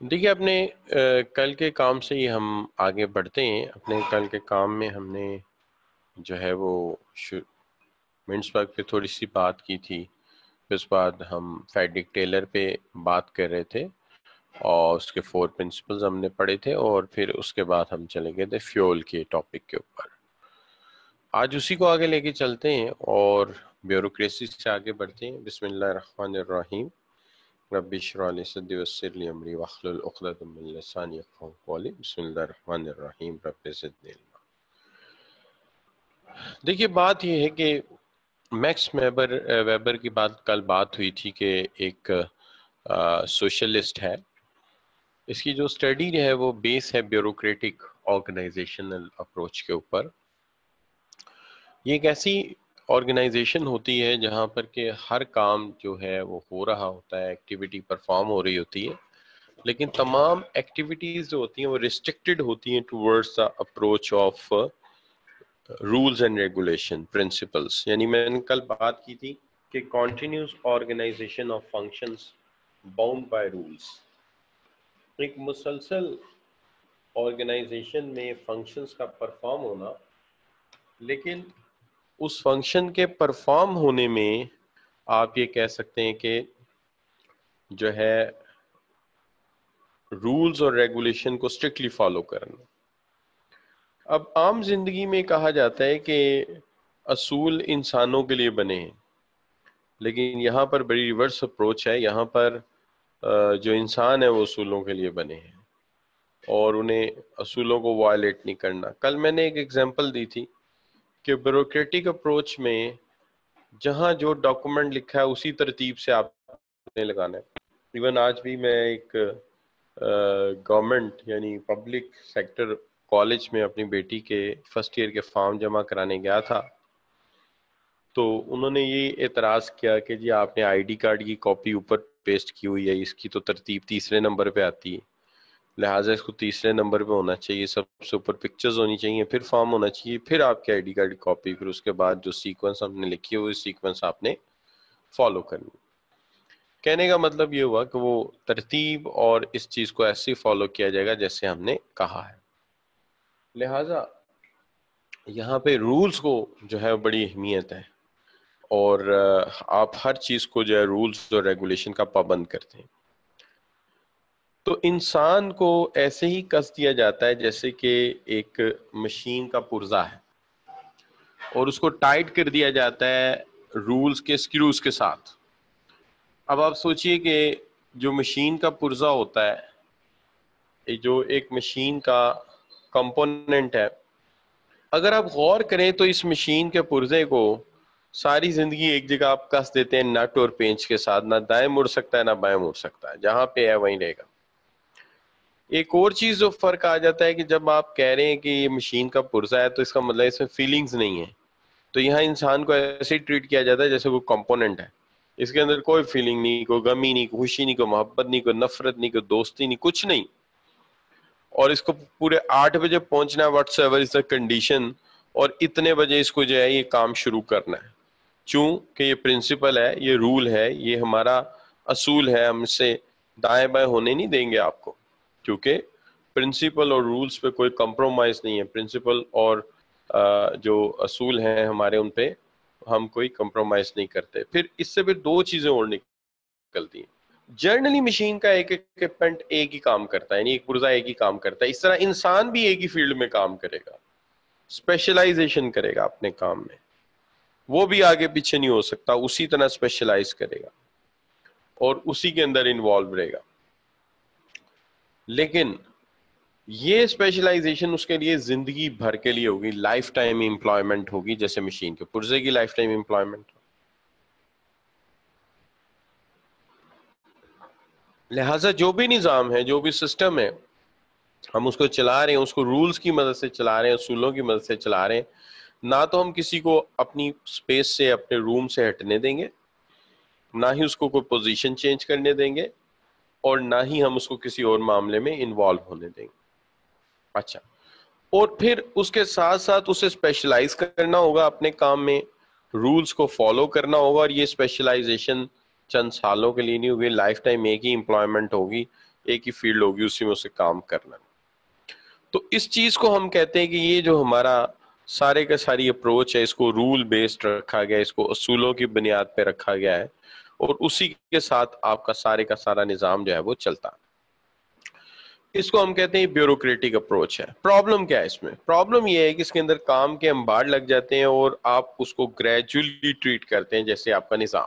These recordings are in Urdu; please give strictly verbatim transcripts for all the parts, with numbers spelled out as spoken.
دیکھیے اپنے اہ، کل کے کام سے ہی ہم آگے بڑھتے ہیں۔ اپنے کل کے کام میں ہم نے جو ہے وہ منٹس ورک پہ تھوڑی سی بات کی تھی، پھر اس بعد ہم فیڈرک ٹیلر پہ بات کر رہے تھے اور اس کے فور پرنسپلز ہم نے پڑھے تھے، اور پھر اس کے بعد ہم چلے گئے تھے فیول کے ٹاپک کے اوپر۔ آج اسی کو آگے لے کے چلتے ہیں اور بیوروکریسی سے آگے بڑھتے ہیں۔ بسم اللہ الرحمن الرحیم۔ رب اشرح لی صدری ویسر لی امری واحلل عقدۃ من لسانی یفقہوا قولی۔ بسم اللہ الرحمن الرحیم۔ رب زدنی علما۔ دیکھیے بات یہ ہے کہ میکس ویبر ویبر کی بات کل بات ہوئی تھی کہ ایک سوشلسٹ ہے، اس کی جو اسٹڈی ہے وہ بیس ہے بیوروکریٹک آرگنائزیشنل اپروچ کے اوپر۔ یہ ایک ایسی آرگنائزیشن ہوتی ہے جہاں پر کہ ہر کام جو ہے وہ ہو رہا ہوتا ہے، ایکٹیویٹی پرفارم ہو رہی ہوتی ہے، لیکن تمام ایکٹیویٹیز جو ہوتی ہیں وہ ریسٹرکٹڈ ہوتی ہیں towards the approach of rules and regulation principles. یعنی میں نے کل بات کی تھی کہ continuous organization of functions bound by rules, ایک مسلسل آرگنائزیشن میں فنکشنز کا پرفارم ہونا، لیکن اس فنکشن کے پرفارم ہونے میں آپ یہ کہہ سکتے ہیں کہ جو ہے رولز اور ریگولیشن کو اسٹرکٹلی فالو کرنا۔ اب عام زندگی میں کہا جاتا ہے کہ اصول انسانوں کے لیے بنے ہیں، لیکن یہاں پر بڑی ریورس اپروچ ہے۔ یہاں پر جو انسان ہے وہ اصولوں کے لیے بنے ہیں اور انہیں اصولوں کو وائلیٹ نہیں کرنا۔ کل میں نے ایک ایگزامپل دی تھی کہ بیوروکریٹک اپروچ میں جہاں جو ڈاکومنٹ لکھا ہے اسی ترتیب سے آپ نے لگانا ہے۔ ایون آج بھی میں ایک گورنمنٹ یعنی پبلک سیکٹر کالج میں اپنی بیٹی کے فرسٹ ایئر کے فارم جمع کرانے گیا تھا، تو انہوں نے یہ اعتراض کیا کہ جی آپ نے آئی ڈی کارڈ کی کاپی اوپر پیسٹ کی ہوئی ہے، اس کی تو ترتیب تیسرے نمبر پہ آتی ہے، لہٰذا اس کو تیسرے نمبر پہ ہونا چاہیے، سب سے اوپر پکچرز ہونی چاہیے، پھر فارم ہونا چاہیے، پھر آپ کے آئی ڈی کارڈ کی کاپی، پھر اس کے بعد جو سیکوینس ہم نے لکھی ہوئی سیکوینس آپ نے فالو کرنی۔ کہنے کا مطلب یہ ہوا کہ وہ ترتیب اور اس چیز کو ایسے فالو کیا جائے گا جیسے ہم نے کہا ہے۔ لہٰذا یہاں پہ رولز کو جو ہے بڑی اہمیت ہے، اور آپ ہر چیز کو جو ہے رولز اور ریگولیشن کا پابند کرتے ہیں۔ تو انسان کو ایسے ہی کس دیا جاتا ہے جیسے کہ ایک مشین کا پرزہ ہے اور اس کو ٹائٹ کر دیا جاتا ہے رولز کے سکریوز کے ساتھ۔ اب آپ سوچئے کہ جو مشین کا پرزہ ہوتا ہے، جو ایک مشین کا کمپوننٹ ہے، اگر آپ غور کریں تو اس مشین کے پرزے کو ساری زندگی ایک جگہ آپ کس دیتے ہیں نٹ اور پینچ کے ساتھ، نہ دائیں مڑ سکتا ہے نہ بائیں مڑ سکتا ہے، جہاں پہ ہے وہیں رہے گا۔ ایک اور چیز جو فرق آ جاتا ہے کہ جب آپ کہہ رہے ہیں کہ یہ مشین کا پرزہ ہے تو اس کا مطلب اس میں فیلنگز نہیں ہے، تو یہاں انسان کو ایسے ہی ٹریٹ کیا جاتا ہے جیسے کوئی کمپوننٹ ہے، اس کے اندر کوئی فیلنگ نہیں، کوئی غمی نہیں، کوئی خوشی نہیں، کوئی محبت نہیں، کوئی نفرت نہیں، کوئی دوستی نہیں، کچھ نہیں، اور اس کو پورے آٹھ بجے پہنچنا ہے what's ever is the condition, اور اتنے بجے اس کو جو ہے یہ کام شروع کرنا ہے، چونکہ یہ پرنسپل ہے، یہ رول ہے، یہ ہمارا اصول ہے، ہم سے دائیں بائیں ہونے نہیں دیں گے آپ کو، کیونکہ پرنسپل اور رولز پہ کوئی کمپرومائز نہیں ہے۔ پرنسپل اور جو اصول ہیں ہمارے ان پہ ہم کوئی کمپرومائز نہیں کرتے۔ پھر اس سے پھر دو چیزیں اور نکلتی ہیں۔ جرنلی مشین کا ایک ایکوپمنٹ ایک ہی کام کرتا ہے، یعنی ایک پرزہ ایک ہی کام کرتا ہے، اس طرح انسان بھی ایک ہی فیلڈ میں کام کرے گا، اسپیشلائزیشن کرے گا اپنے کام میں، وہ بھی آگے پیچھے نہیں ہو سکتا، اسی طرح اسپیشلائز کرے گا اور اسی کے اندر انوالو رہے گا۔ لیکن یہ اسپیشلائزیشن اس کے لیے زندگی بھر کے لیے ہوگی، لائف ٹائم امپلائمنٹ ہوگی، جیسے مشین کے پرزے کی لائف ٹائم امپلائمنٹ۔ لہٰذا جو بھی نظام ہے، جو بھی سسٹم ہے، ہم اس کو چلا رہے ہیں، اس کو رولز کی مدد سے چلا رہے ہیں، اصولوں کی مدد سے چلا رہے ہیں، نہ تو ہم کسی کو اپنی سپیس سے، اپنے روم سے ہٹنے دیں گے، نہ ہی اس کو کوئی پوزیشن چینج کرنے دیں گے، اور نہ ہی ہم اس کو کسی اور معاملے میں انوالو ہونے دیں گے۔ اچھا، اور پھر اس کے ساتھ ساتھ اسے اسپیشلائز کرنا ہوگا اپنے کام میں، رولز کو فالو کرنا ہوگا، اور یہ اسپیشلائزیشن چند سالوں کے لیے نہیں ہوگی، لائف ٹائم ایک ہی امپلائمنٹ ہوگی، ایک ہی فیلڈ ہوگی, اسی میں اسے کام کرنا. تو اس چیز کو ہم کہتے ہیں کہ یہ جو ہمارا سارے کا ساری اپروچ ہے, اس کو رول بیسڈ رکھا گیا, اس کو اصولوں کی بنیاد پہ رکھا گیا ہے, اور اسی کے ساتھ آپ کا سارے کا سارا نظام جو ہے وہ چلتا. اس کو ہم کہتے ہیں بیوروکریٹک اپروچ ہے. پرابلم کیا ہے اس میں؟ پرابلم یہ ہے کہ اس کے اندر کام کے انبار لگ جاتے ہیں اور آپ اس کو گریجولی ٹریٹ کرتے ہیں جیسے آپ کا نظام.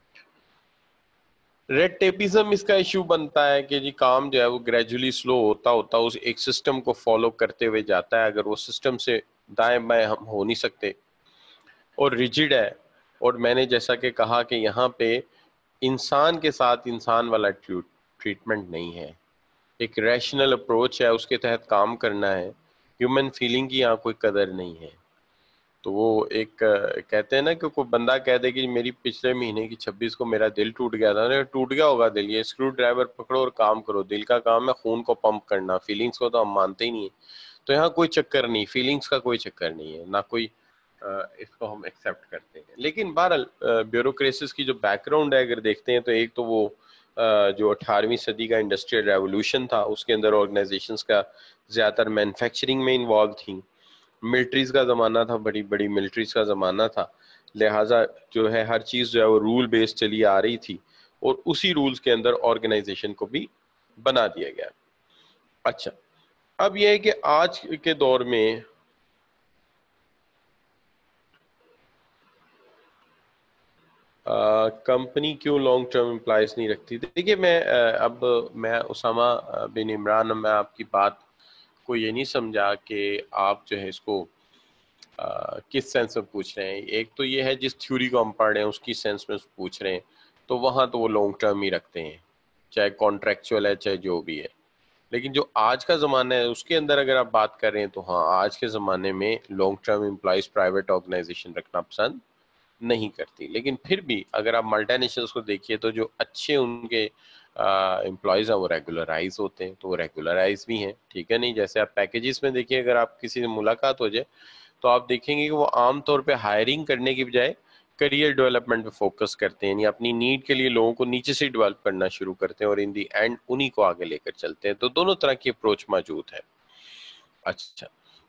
ریڈ ٹیپیزم اس کا ایشو بنتا ہے کہ جی کام جو ہے وہ گریجولی سلو ہوتا ہوتا اس ایک سسٹم کو فالو کرتے ہوئے جاتا ہے. اگر وہ سسٹم سے دائیں بائیں ہم ہو نہیں سکتے اور ریجڈ ہے, اور میں نے جیسا کہ کہا کہ یہاں پہ انسان کے ساتھ انسان والا ٹریٹمنٹ نہیں ہے, ایک ریشنل اپروچ ہے, اس کے تحت کام کرنا ہے. ہیومن فیلنگ کی یہاں کوئی قدر نہیں ہے. تو وہ ایک کہتے ہیں نا کہ کوئی بندہ کہہ دے کہ میری پچھلے مہینے کی چھبیس کو میرا دل ٹوٹ گیا تھا. ٹوٹ گیا ہوگا دل, یہ اسکرو ڈرائیور پکڑو اور کام کرو. دل کا کام ہے خون کو پمپ کرنا, فیلنگز کو تو ہم مانتے ہی نہیں ہیں. تو یہاں کوئی چکر نہیں, فیلنگز کا کوئی چکر نہیں ہے, نہ کوئی اس کو ہم ایکسیپٹ کرتے ہیں. لیکن بہرحال بیوروکریسس کی جو بیک گراؤنڈ ہے اگر دیکھتے ہیں تو ایک تو وہ جو اٹھارہویں صدی کا انڈسٹریل ریولوشن تھا, اس کے اندر آرگنائزیشنز کا زیادہ تر مینوفیکچرنگ میں انوالو تھیں. ملٹریز کا زمانہ تھا, بڑی بڑی ملٹریز کا زمانہ تھا, لہٰذا جو ہے ہر چیز جو ہے وہ رول بیس چلی آ رہی تھی, اور اسی رولز کے اندر آرگنائزیشن کو بھی بنا دیا گیا. اچھا, اب یہ ہے کہ آج کے دور میں کمپنی کیوں لانگ ٹرم امپلائز نہیں رکھتی. دیکھیے میں اب میں اسامہ بن عمران, میں آپ کی بات کو یہ نہیں سمجھا کہ آپ جو ہے اس کو کس سینس میں پوچھ رہے ہیں. ایک تو یہ ہے جس تھیوری کو ہم پڑھ رہے ہیں اس کی سینس میں پوچھ رہے ہیں, تو وہاں تو وہ لانگ ٹرم ہی رکھتے ہیں, چاہے کانٹریکچوئل ہے چاہے جو بھی ہے. لیکن جو آج کا زمانہ ہے اس کے اندر اگر آپ بات کر رہے ہیں تو ہاں, آج کے زمانے میں long term employees private organization رکھنا پسند نہیں کرتی. لیکن پھر بھی اگر آپ ملٹی نیشنلز کو دیکھیے تو جو اچھے ان کے امپلائیز ہیں وہ ریگولرائز ہوتے ہیں, تو وہ ریگولرائز بھی ہیں, ٹھیک ہے نہیں. جیسے آپ پیکیجز میں دیکھیے, اگر آپ کسی سے ملاقات ہو جائے تو آپ دیکھیں گے کہ وہ عام طور پہ ہائرنگ کرنے کی بجائے کریئر ڈیولپمنٹ پہ فوکس کرتے ہیں, یعنی اپنی نیڈ کے لیے لوگوں کو نیچے سے ڈیولپ کرنا شروع کرتے ہیں, اور ان دی اینڈ انہی کو آگے لے کر چلتے ہیں. تو دونوں طرح کی اپروچ موجود ہے. اچھا,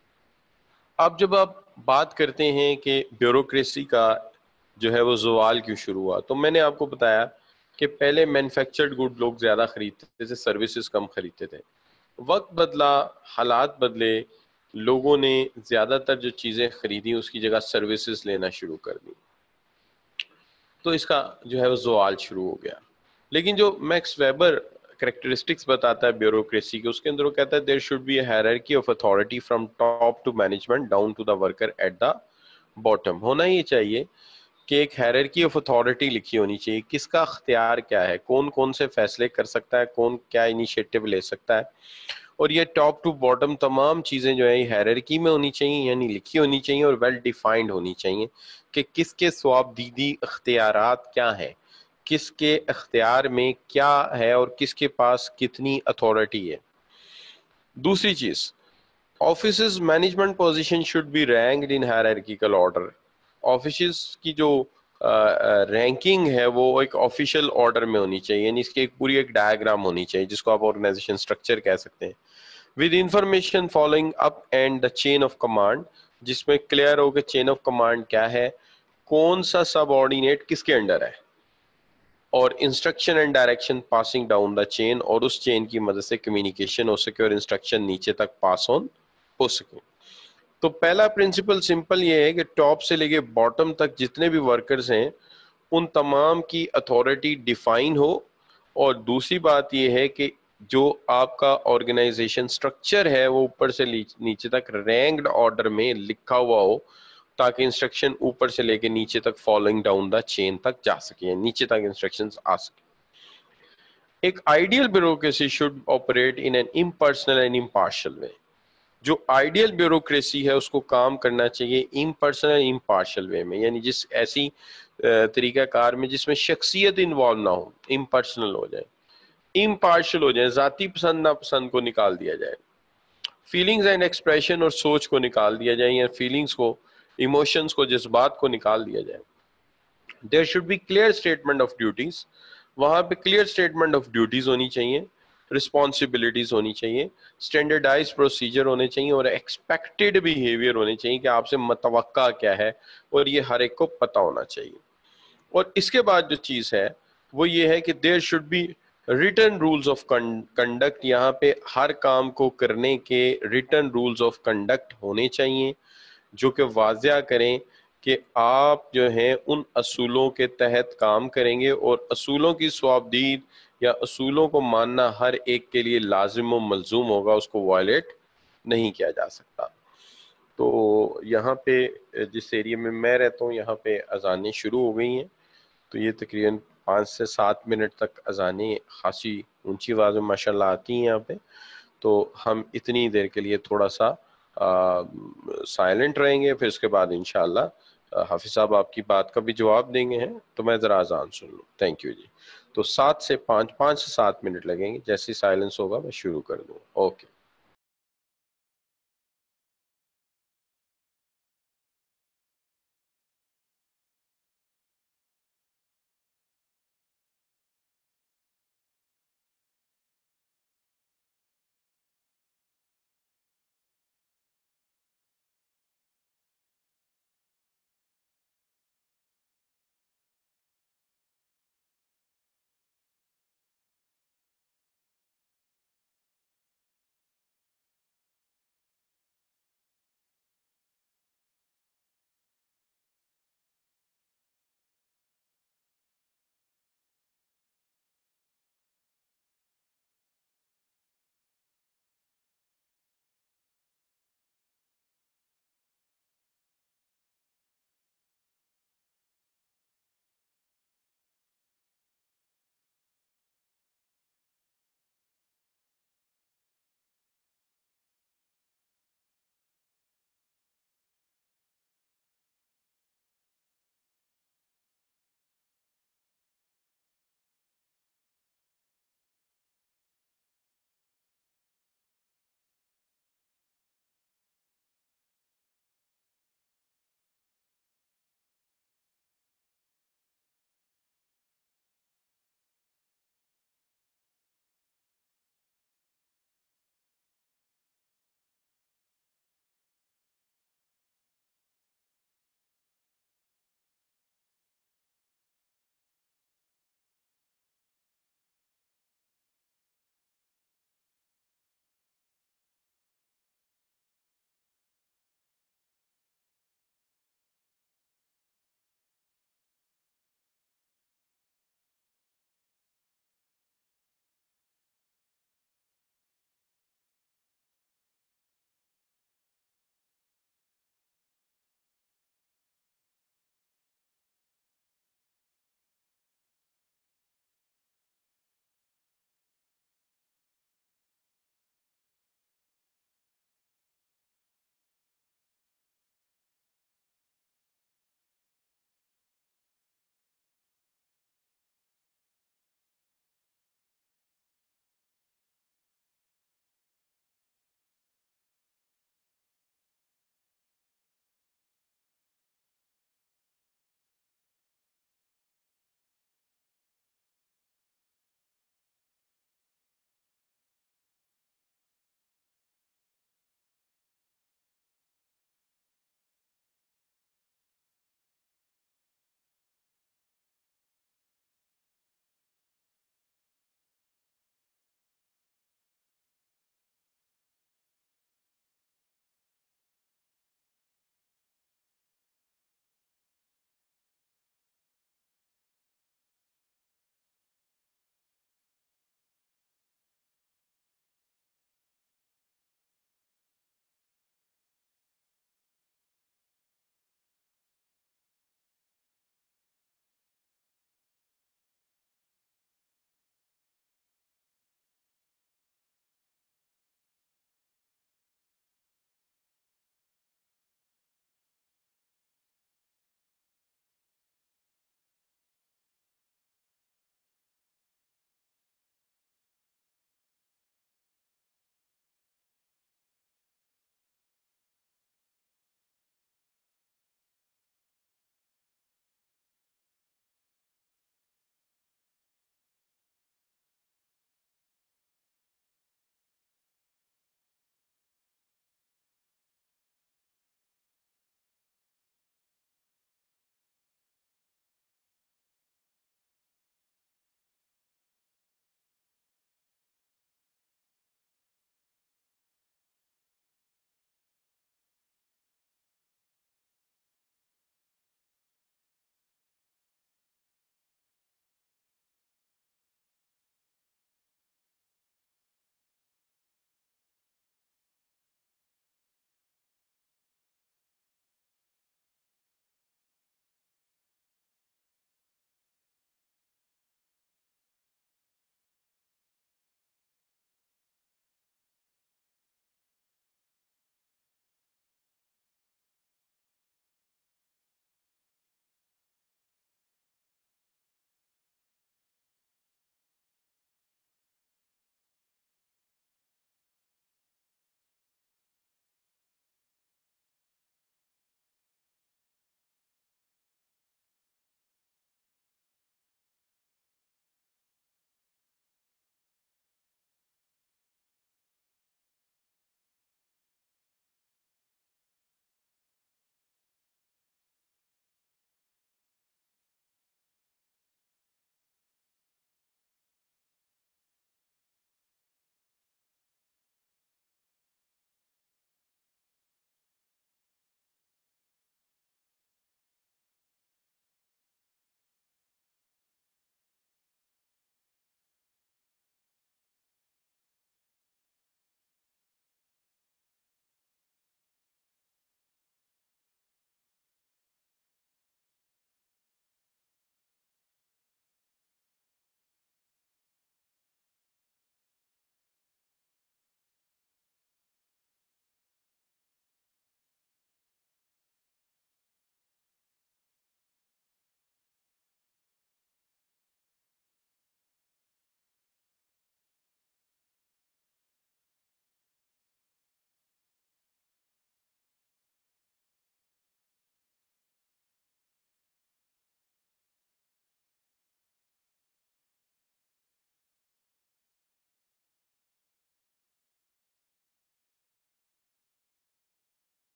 اب جب آپ بات کرتے ہیں کہ بیوروکریسی کا جو ہے وہ زوال کیوں شروع ہوا, تو میں نے آپ کو بتایا کہ پہلے مینوفیکچرڈ گڈ لوگ زیادہ خریدتے تھے, سروسز کم خریدتے تھے. وقت بدلا, حالات بدلے, لوگوں نے زیادہ تر جو چیزیں خریدی اس کی جگہ سروسز لینا شروع کر دی, تو اس کا جو ہے وہ زوال شروع ہو گیا. لیکن جو میکس ویبر کریکٹرسٹکس بتاتا ہے بیوروکریسی کے, اس کے اندر وہ کہتا ہے there should be a hierarchy of authority from top to management down to the worker at the bottom. ہونا یہ چاہیے کہ ایک ہائرارکی آف اتھارٹی لکھی ہونی چاہیے, کس کا اختیار کیا ہے, کون کون سے فیصلے کر سکتا ہے, کون کیا انیشیٹو لے سکتا ہے, اور یہ ٹاپ ٹو باٹم تمام چیزیں جو ہیں ہائرارکی میں ہونی چاہیے, یعنی لکھی ہونی چاہیے اور ویل ڈیفائنڈ ہونی چاہیے کہ کس کے صوابدیدی اختیارات کیا ہیں, کس کے اختیار میں کیا ہے, اور کس کے پاس کتنی اتھارٹی ہے. دوسری چیز, offices management position should be ranked in hierarchical order. Offices کی جو رینکنگ ہے وہ ایک آفیشیل آرڈر میں ہونی چاہیے, یعنی اس کی ایک پوری ایک ڈائیگرام ہونی چاہیے جس کو آپ آرگنائزیشن اسٹرکچر کہہ سکتے ہیں, with information following up and the chain of command, جس میں کلیئر ہو کہ چین آف کمانڈ کیا ہے, کون سا سب آرڈینیٹ کس کے انڈر ہے, اور instruction and direction passing down the chain, اور اس چین کی مدد سے کمیونیکیشن ہو سکے اور انسٹرکشن نیچے تک پاس آن ہو سکے. تو پہلا پرنسپل سمپل یہ ہے کہ ٹاپ سے لے کے باٹم تک جتنے بھی ورکرز ہیں ان تمام کی اتھارٹی ڈیفائن ہو, اور دوسری بات یہ ہے کہ جو آپ کا آرگنائزیشن سٹرکچر ہے وہ اوپر سے نیچے تک رینکڈ آرڈر میں لکھا ہوا ہو, تاکہ انسٹرکشن اوپر سے لے کے نیچے تک فالوئنگ ڈاؤن دا چین تک جا سکے, نیچے تک انسٹرکشنز آ سکے. ایک ideal bureaucracy should operate in an impersonal and impartial way. جو آئیڈیل بیوروکریسی ہے اس کو کام کرنا چاہیے امپرسنل امپارشل وے میں, یعنی جس ایسی طریقہ کار میں جس میں شخصیت انوالو نہ ہو, امپرسنل ہو جائے, امپارشل ہو جائے, ذاتی پسند ناپسند کو نکال دیا جائے, فیلنگز اینڈ ایکسپریشن اور سوچ کو نکال دیا جائے, یا فیلنگز کو, ایموشنز کو, جذبات کو نکال دیا جائے. There should be clear statement of duties, وہاں پہ کلیئر اسٹیٹمنٹ آف ڈیوٹیز ہونی چاہیے, رسپانسبلٹیز ہونی چاہیے, اسٹینڈرڈائز پروسیجر ہونے چاہیے, اور ایکسپیکٹڈ بیہیویئر ہونے چاہیے کہ آپ سے متوقع کیا ہے, اور یہ ہر ایک کو پتہ ہونا چاہیے. اور اس کے بعد جو چیز ہے وہ یہ ہے کہ there should be written rules of conduct. یہاں پہ ہر کام کو کرنے کے ریٹن رولز آف کنڈکٹ ہونے چاہیے جو کہ واضح کریں کہ آپ جو ہیں ان اصولوں کے تحت کام کریں گے, اور اصولوں کی صوابدید یا اصولوں کو ماننا ہر ایک کے لیے لازم و ملزوم ہوگا, اس کو وائلیٹ نہیں کیا جا سکتا. تو یہاں پہ جس ایریا میں میں رہتا ہوں یہاں پہ اذانیں شروع ہو گئی ہیں, تو یہ تقریباً پانچ سے سات منٹ تک اذانیں خاصی اونچی آواز میں ماشاء اللہ آتی ہیں یہاں پہ. تو ہم اتنی دیر کے لیے تھوڑا سا سائلنٹ رہیں گے, پھر اس کے بعد انشاءاللہ حافظ صاحب آپ کی بات کا بھی جواب دیں گے ہیں, تو میں ذرا اذان سن لوں. تھینک یو جی. تو سات سے پانچ پانچ سے سات منٹ لگیں گے, جیسے سائلنس ہوگا میں شروع کر دوں. اوکے.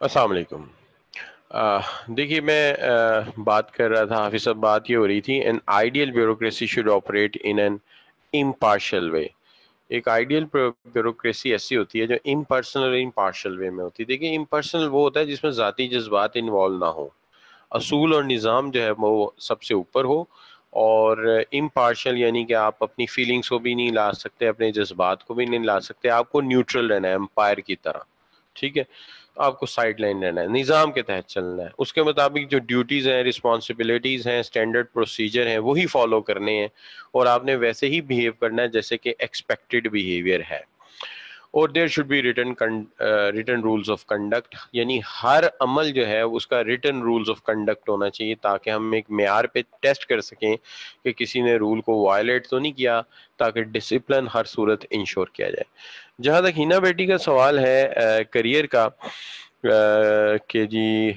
السلام علیکم. دیکھیے میں بات کر رہا تھا، حافظ صاحب بات یہ ہو رہی تھی an ideal bureaucracy should operate in an impartial way. ایک آئیڈیل بیوروکریسی ایسی ہوتی ہے جو امپرسنل اور امپارشل وے میں ہوتی ہے. دیکھیے امپرسنل وہ ہوتا ہے جس میں ذاتی جذبات انوالو نہ ہو، اصول اور نظام جو ہے وہ سب سے اوپر ہو، اور امپارشل یعنی کہ آپ اپنی فیلنگز کو بھی نہیں لا سکتے، اپنے جذبات کو بھی نہیں لا سکتے، آپ کو نیوٹرل رہنا ہے امپائر کی طرح. ٹھیک ہے، آپ کو سائڈ لائن رہنا ہے، نظام کے تحت چلنا ہے، اس کے مطابق جو ڈیوٹیز ہیں، رسپانسبلٹیز ہیں، اسٹینڈرڈ پروسیجر ہیں وہی فالو کرنے ہیں، اور آپ نے ویسے ہی بیہیو کرنا ہے جیسے کہ ایکسپیکٹڈ بیہیویئر ہے. اور there should be written written rules of conduct, یعنی ہر عمل جو ہے اس کا ریٹن رولز آف کنڈکٹ ہونا چاہیے تاکہ ہم ایک معیار پہ ٹیسٹ کر سکیں کہ کسی نے رول کو وائلیٹ تو نہیں کیا، تاکہ ڈسپلن ہر صورت انشور کیا جائے. جہاں تک ہینا بیٹی کا سوال ہے کریئر کا کہ جی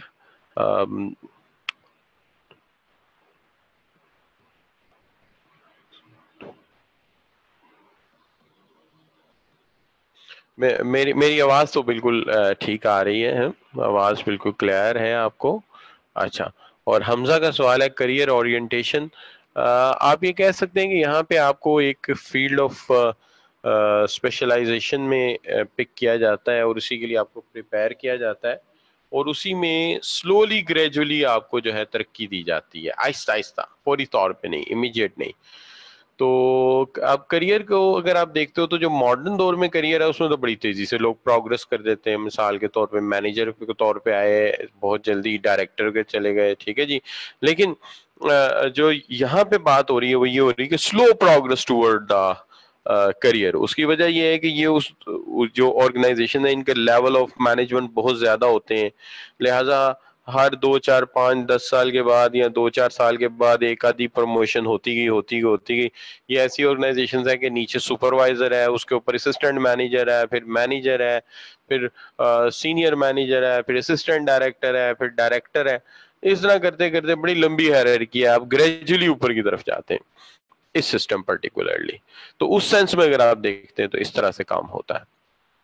میری میری آواز تو بالکل ٹھیک آ رہی ہے، آواز بالکل کلیئر ہے آپ کو. اچھا، اور حمزہ کا سوال ہے کریئر اورینٹیشن. آپ یہ کہہ سکتے ہیں کہ یہاں پہ آپ کو ایک فیلڈ آف اسپیشلائزیشن میں پک کیا جاتا ہے اور اسی کے لیے آپ کو پریپئر کیا جاتا ہے، اور اسی میں سلولی گریجولی آپ کو جو ہے ترقی دی جاتی ہے، آہستہ آہستہ، فوری طور پہ نہیں، امیجیٹ نہیں. تو اب کریئر کو اگر آپ دیکھتے ہو تو جو ماڈرن دور میں کریئر ہے اس میں تو بڑی تیزی سے لوگ پروگرس کر دیتے ہیں. مثال کے طور پہ مینیجر کے طور پہ آئے، بہت جلدی ڈائریکٹر کے چلے گئے. ٹھیک ہے جی، لیکن جو یہاں پہ بات ہو رہی ہے وہ یہ ہو رہی ہے کہ slow progress toward the career. اس کی وجہ یہ ہے کہ یہ اس جو آرگنائزیشن ہے ان کے لیول آف مینجمنٹ بہت زیادہ ہوتے ہیں، لہٰذا ہر دو چار پانچ دس سال کے بعد یا دو چار سال کے بعد ایک آدھی پروموشن ہوتی گئی ہوتی گئی ہوتی گئی. یہ ایسی آرگنائزیشنز ہیں کہ نیچے سپروائزر ہے، اس کے اوپر اسسٹنٹ مینیجر ہے، پھر مینیجر ہے، پھر سینئر مینیجر ہے، پھر اسسٹنٹ ڈائریکٹر ہے، پھر ڈائریکٹر ہے. اس طرح کرتے کرتے بڑی لمبی ہیرارکی ہے، آپ گریجولی اوپر کی طرف جاتے ہیں اس سسٹم پرٹیکولرلی. تو اس سینس میں اگر آپ دیکھتے ہیں تو اس طرح سے کام ہوتا ہے.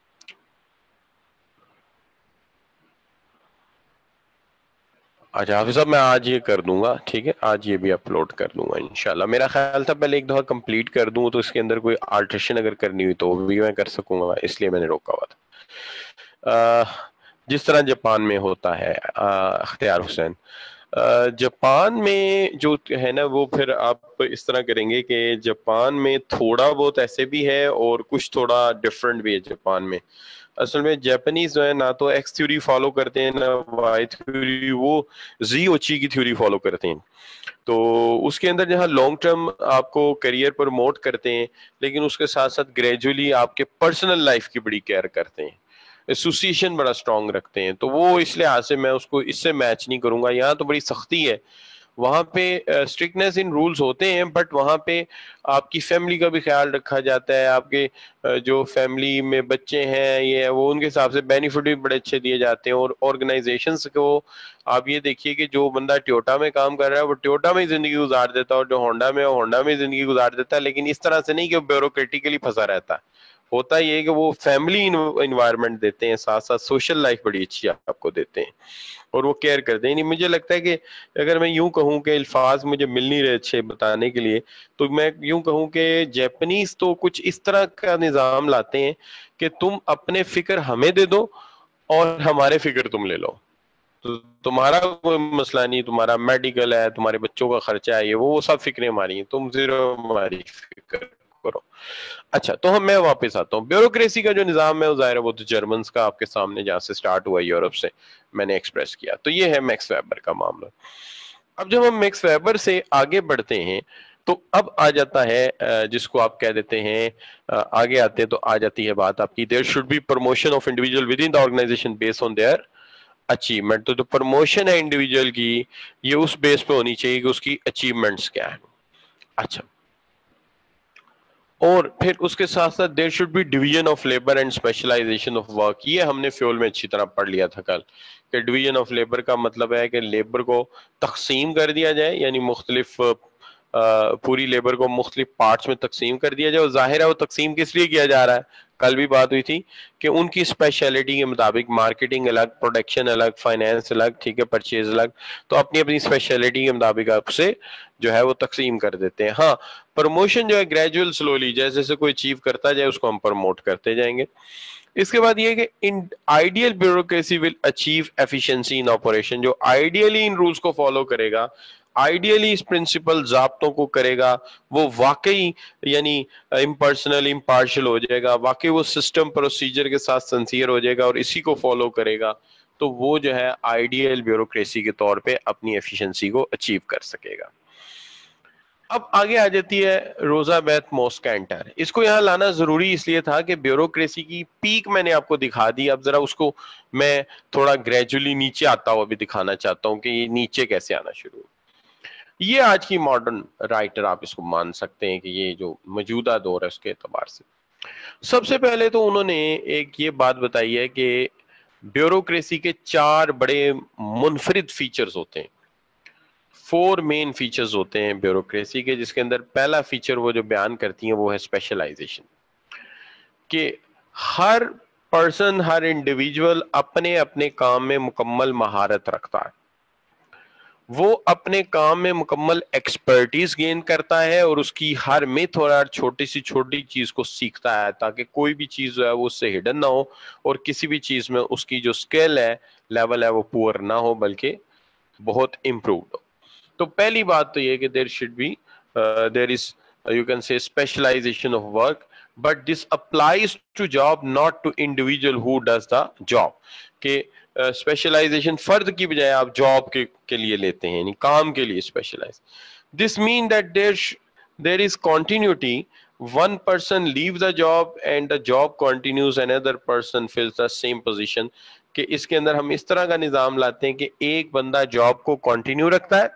اچھا حافظ صاحب میں آج یہ کر دوں گا، ٹھیک ہے، آج یہ بھی اپلوڈ کر دوں گا انشاءاللہ. میرا خیال تھا پہلے ایک دفعہ کمپلیٹ کر دوں تو اس کے اندر کوئی آلٹریشن اگر کرنی ہوئی تو وہ بھی میں کر سکوں گا، اس لیے میں نے روکا ہوا تھا. جس طرح جاپان میں ہوتا ہے. اختیار حسین، جاپان میں جو ہے نا وہ پھر آپ اس طرح کریں گے کہ جاپان میں تھوڑا بہت ایسے بھی ہے اور کچھ تھوڑا ڈفرنٹ بھی ہے. جاپان میں اصل میں جاپنیز جو ہے نہ تو ایکس تھیوری فالو کرتے ہیں نہ وائی تھیوری، وہ زی اوچی کی تھیوری فالو کرتے ہیں. تو اس کے اندر جہاں لانگ ٹرم آپ کو کریئر پروموٹ کرتے ہیں لیکن اس کے ساتھ ساتھ گریجولی آپ کے پرسنل لائف کی بڑی کیئر کرتے ہیں، ایسوسیشن بڑا اسٹرانگ رکھتے ہیں. تو وہ اس لحاظ سے میں اس کو اس سے میچ نہیں کروں گا. یہاں تو بڑی سختی ہے، وہاں پہ اسٹرکٹنیس ان رولز ہوتے ہیں بٹ وہاں پہ آپ کی فیملی کا بھی خیال رکھا جاتا ہے. آپ کے جو فیملی میں بچے ہیں یہ وہ ان کے حساب سے بینیفٹ بھی بڑے اچھے دیے جاتے ہیں. اور آرگنائزیشنس کو آپ یہ دیکھیے کہ جو بندہ ٹیوٹا میں کام کر رہا ہے وہ ٹیوٹا میں ہی زندگی گزار دیتا ہے، اور جو ہونڈا میں وہ ہونڈا میں ہی زندگی گزار دیتا ہے، لیکن اس طرح سے نہیں کہ بیوروکریٹیکلی پھنسا رہتا. ہوتا یہ ہے کہ وہ فیملی انوائرمنٹ دیتے ہیں، ساتھ ساتھ سوشل لائف بڑی اچھی آپ کو دیتے ہیں اور وہ کیئر کرتے ہیں. نہیں مجھے لگتا ہے کہ اگر میں یوں کہوں کہ الفاظ مجھے مل نہیں رہے اچھے بتانے کے لیے تو میں یوں کہوں کہ جاپنیز تو کچھ اس طرح کا نظام لاتے ہیں کہ تم اپنے فکر ہمیں دے دو اور ہمارے فکر تم لے لو. تو تمہارا کوئی مسئلہ نہیں، تمہارا میڈیکل ہے، تمہارے بچوں کا خرچہ ہے، یہ وہ سب فکریں ہماری ہیں، تم زیرو ہماری فکر کرو. اچھا تو ہم میں واپس آتا ہوں. بیوروکریسی کا جو نظام ہے وہ ظاہر ہے وہ تو جرمنس کا آپ کے سامنے جہاں سے سٹارٹ ہوا یورپ سے میں نے ایکسپریس کیا. تو یہ ہے میکس ویبر کا معاملہ. اب جب ہم میکس ویبر سے آگے بڑھتے ہیں تو اب آ جاتا ہے جس کو آپ کہہ دیتے ہیں، آگے آتے ہیں تو آ جاتی ہے بات آپ کی there should be promotion of individual within the organisation base on their achievement. تو جو پروموشن ہے انڈیویجول کی یہ اس بیس پہ ہونی چاہیے کہ اس کی اچیومنٹس کیا ہیں. اچھا، اور پھر اس کے ساتھ ساتھ there should be division of labour and specialisation of work. یہ ہم نے فیول میں اچھی طرح پڑھ لیا تھا کل کہ ڈویژن آف لیبر کا مطلب ہے کہ لیبر کو تقسیم کر دیا جائے، یعنی مختلف پوری لیبر کو مختلف پارٹس میں تقسیم کر دیا جائے. اور ظاہر ہے وہ تقسیم کس لیے کیا جا رہا ہے, کل بھی بات ہوئی تھی کہ ان کی اسپیشلٹی کے مطابق مارکیٹنگ الگ, پروڈکشن الگ, فائنینس الگ, ٹھیک ہے, پرچیز الگ, تو اپنی اپنی اسپیشلٹی کے مطابق آپ سے جو ہے وہ تقسیم کر دیتے ہیں. ہاں پروموشن جو ہے گریجول سلولی, جیسے جیسے کوئی اچیو کرتا جائے اس کو ہم پروموٹ کرتے جائیں گے. اس کے بعد یہ کہ an ideal bureaucracy will achieve efficiency in operation, جو آئیڈیلی ان رولز کو فالو کرے گا, آئیڈیلی اس پرنسپل ضابطوں کو کرے گا, وہ واقعی یعنی امپرسنل امپارشل ہو جائے گا, واقعی وہ سسٹم پروسیجر کے ساتھ سنسیئر ہو جائے گا اور اسی کو فالو کرے گا, تو وہ جو ہے آئیڈیل بیوروکریسی کے طور پہ اپنی ایفیشنسی کو اچیو کر سکے گا. اب آگے آ جاتی ہے روزا بیتھ موسکینٹر. اس کو یہاں لانا ضروری اس لیے تھا کہ بیوروکریسی کی پیک میں نے آپ کو دکھا دی, اب ذرا اس کو میں تھوڑا گریجولی نیچے آتا ہوا بھی دکھانا چاہتا ہوں کہ یہ نیچے کیسے آنا شروع. یہ آج کی ماڈرن رائٹر آپ اس کو مان سکتے ہیں کہ یہ جو موجودہ دور ہے اس کے اعتبار سے. سب سے پہلے تو انہوں نے ایک یہ بات بتائی ہے کہ بیوروکریسی کے چار بڑے منفرد فیچرز ہوتے ہیں, فور مین فیچرز ہوتے ہیں بیوروکریسی کے, جس کے اندر پہلا فیچر وہ جو بیان کرتی ہیں وہ ہے اسپیشلائزیشن, کہ ہر پرسن, ہر انڈیویجول اپنے اپنے کام میں مکمل مہارت رکھتا ہے, وہ اپنے کام میں مکمل ایکسپرٹیز گین کرتا ہے اور اس کی ہر میتھ اور ہر چھوٹی سی چھوٹی چیز کو سیکھتا ہے تاکہ کوئی بھی چیز جو ہے وہ اس سے ہڈن نہ ہو اور کسی بھی چیز میں اس کی جو اسکل ہے, لیول ہے, وہ پور نہ ہو بلکہ بہت امپرووڈ ہو. تو پہلی بات تو یہ کہ there should be there is you can say specialisation of work, but this applies to job not to individual who does the job, کہ اسپیشلائزیشن فرد کی بجائے آپ جاب کے کے لیے لیتے ہیں, یعنی کام کے لیے specialise. This mean that there there is continuity, one person leave the job and the job continues, another person fills the same position, کہ اس کے اندر ہم اس طرح کا نظام لاتے ہیں کہ ایک بندہ جاب کو کنٹینیو رکھتا ہے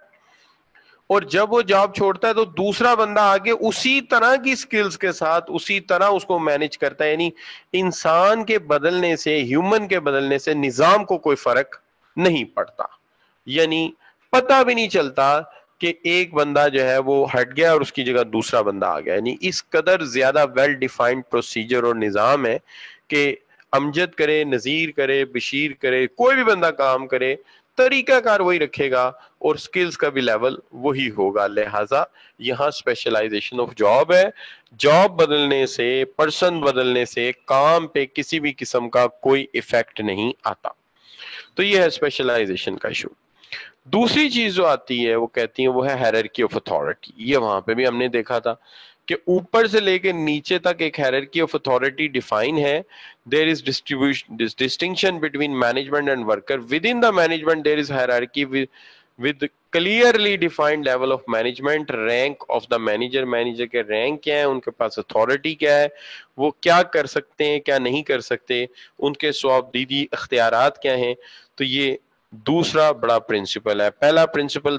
اور جب وہ جاب چھوڑتا ہے تو دوسرا بندہ آگے اسی طرح کی سکلز کے ساتھ اسی طرح اس کو مینج کرتا ہے. یعنی انسان کے بدلنے سے, ہیومن کے بدلنے سے نظام کو کوئی فرق نہیں پڑتا, یعنی پتہ بھی نہیں چلتا کہ ایک بندہ جو ہے وہ ہٹ گیا اور اس کی جگہ دوسرا بندہ آ گیا. یعنی اس قدر زیادہ ویل ڈیفائنڈ پروسیجر اور نظام ہے کہ امجد کرے, نذیر کرے, بشیر کرے, کوئی بھی بندہ کام کرے, طریقہ کار وہی رکھے گا اور سکلز کا بھی لیول وہی ہوگا. لہٰذا یہاں اسپیشلائزیشن آف جاب ہے, جاب بدلنے سے, پرسن بدلنے سے کام پہ کسی بھی قسم کا کوئی ایفیکٹ نہیں آتا. تو یہ ہے اسپیشلائزیشن کا ایشو. دوسری چیز جو آتی ہے وہ کہتی ہیں وہ ہے ہیرارکی آف اتھارٹی. یہ وہاں پہ بھی ہم نے دیکھا تھا کہ اوپر سے لے کے نیچے تک ایک ہیرارکی آف اتھارٹی ڈیفائن ہے. There is distribution distinction between management and worker. Within the management there is hierarchy with clearly defined level of management, rank of the manager, manager کے رینک کیا ہے, ان کے پاس اتھارٹی کیا ہے, وہ کیا کر سکتے ہیں کیا نہیں کر سکتے, ان کے صوابدیدی اختیارات کیا ہیں. تو یہ دوسرا بڑا پرنسپل ہے. پہلا پرنسپل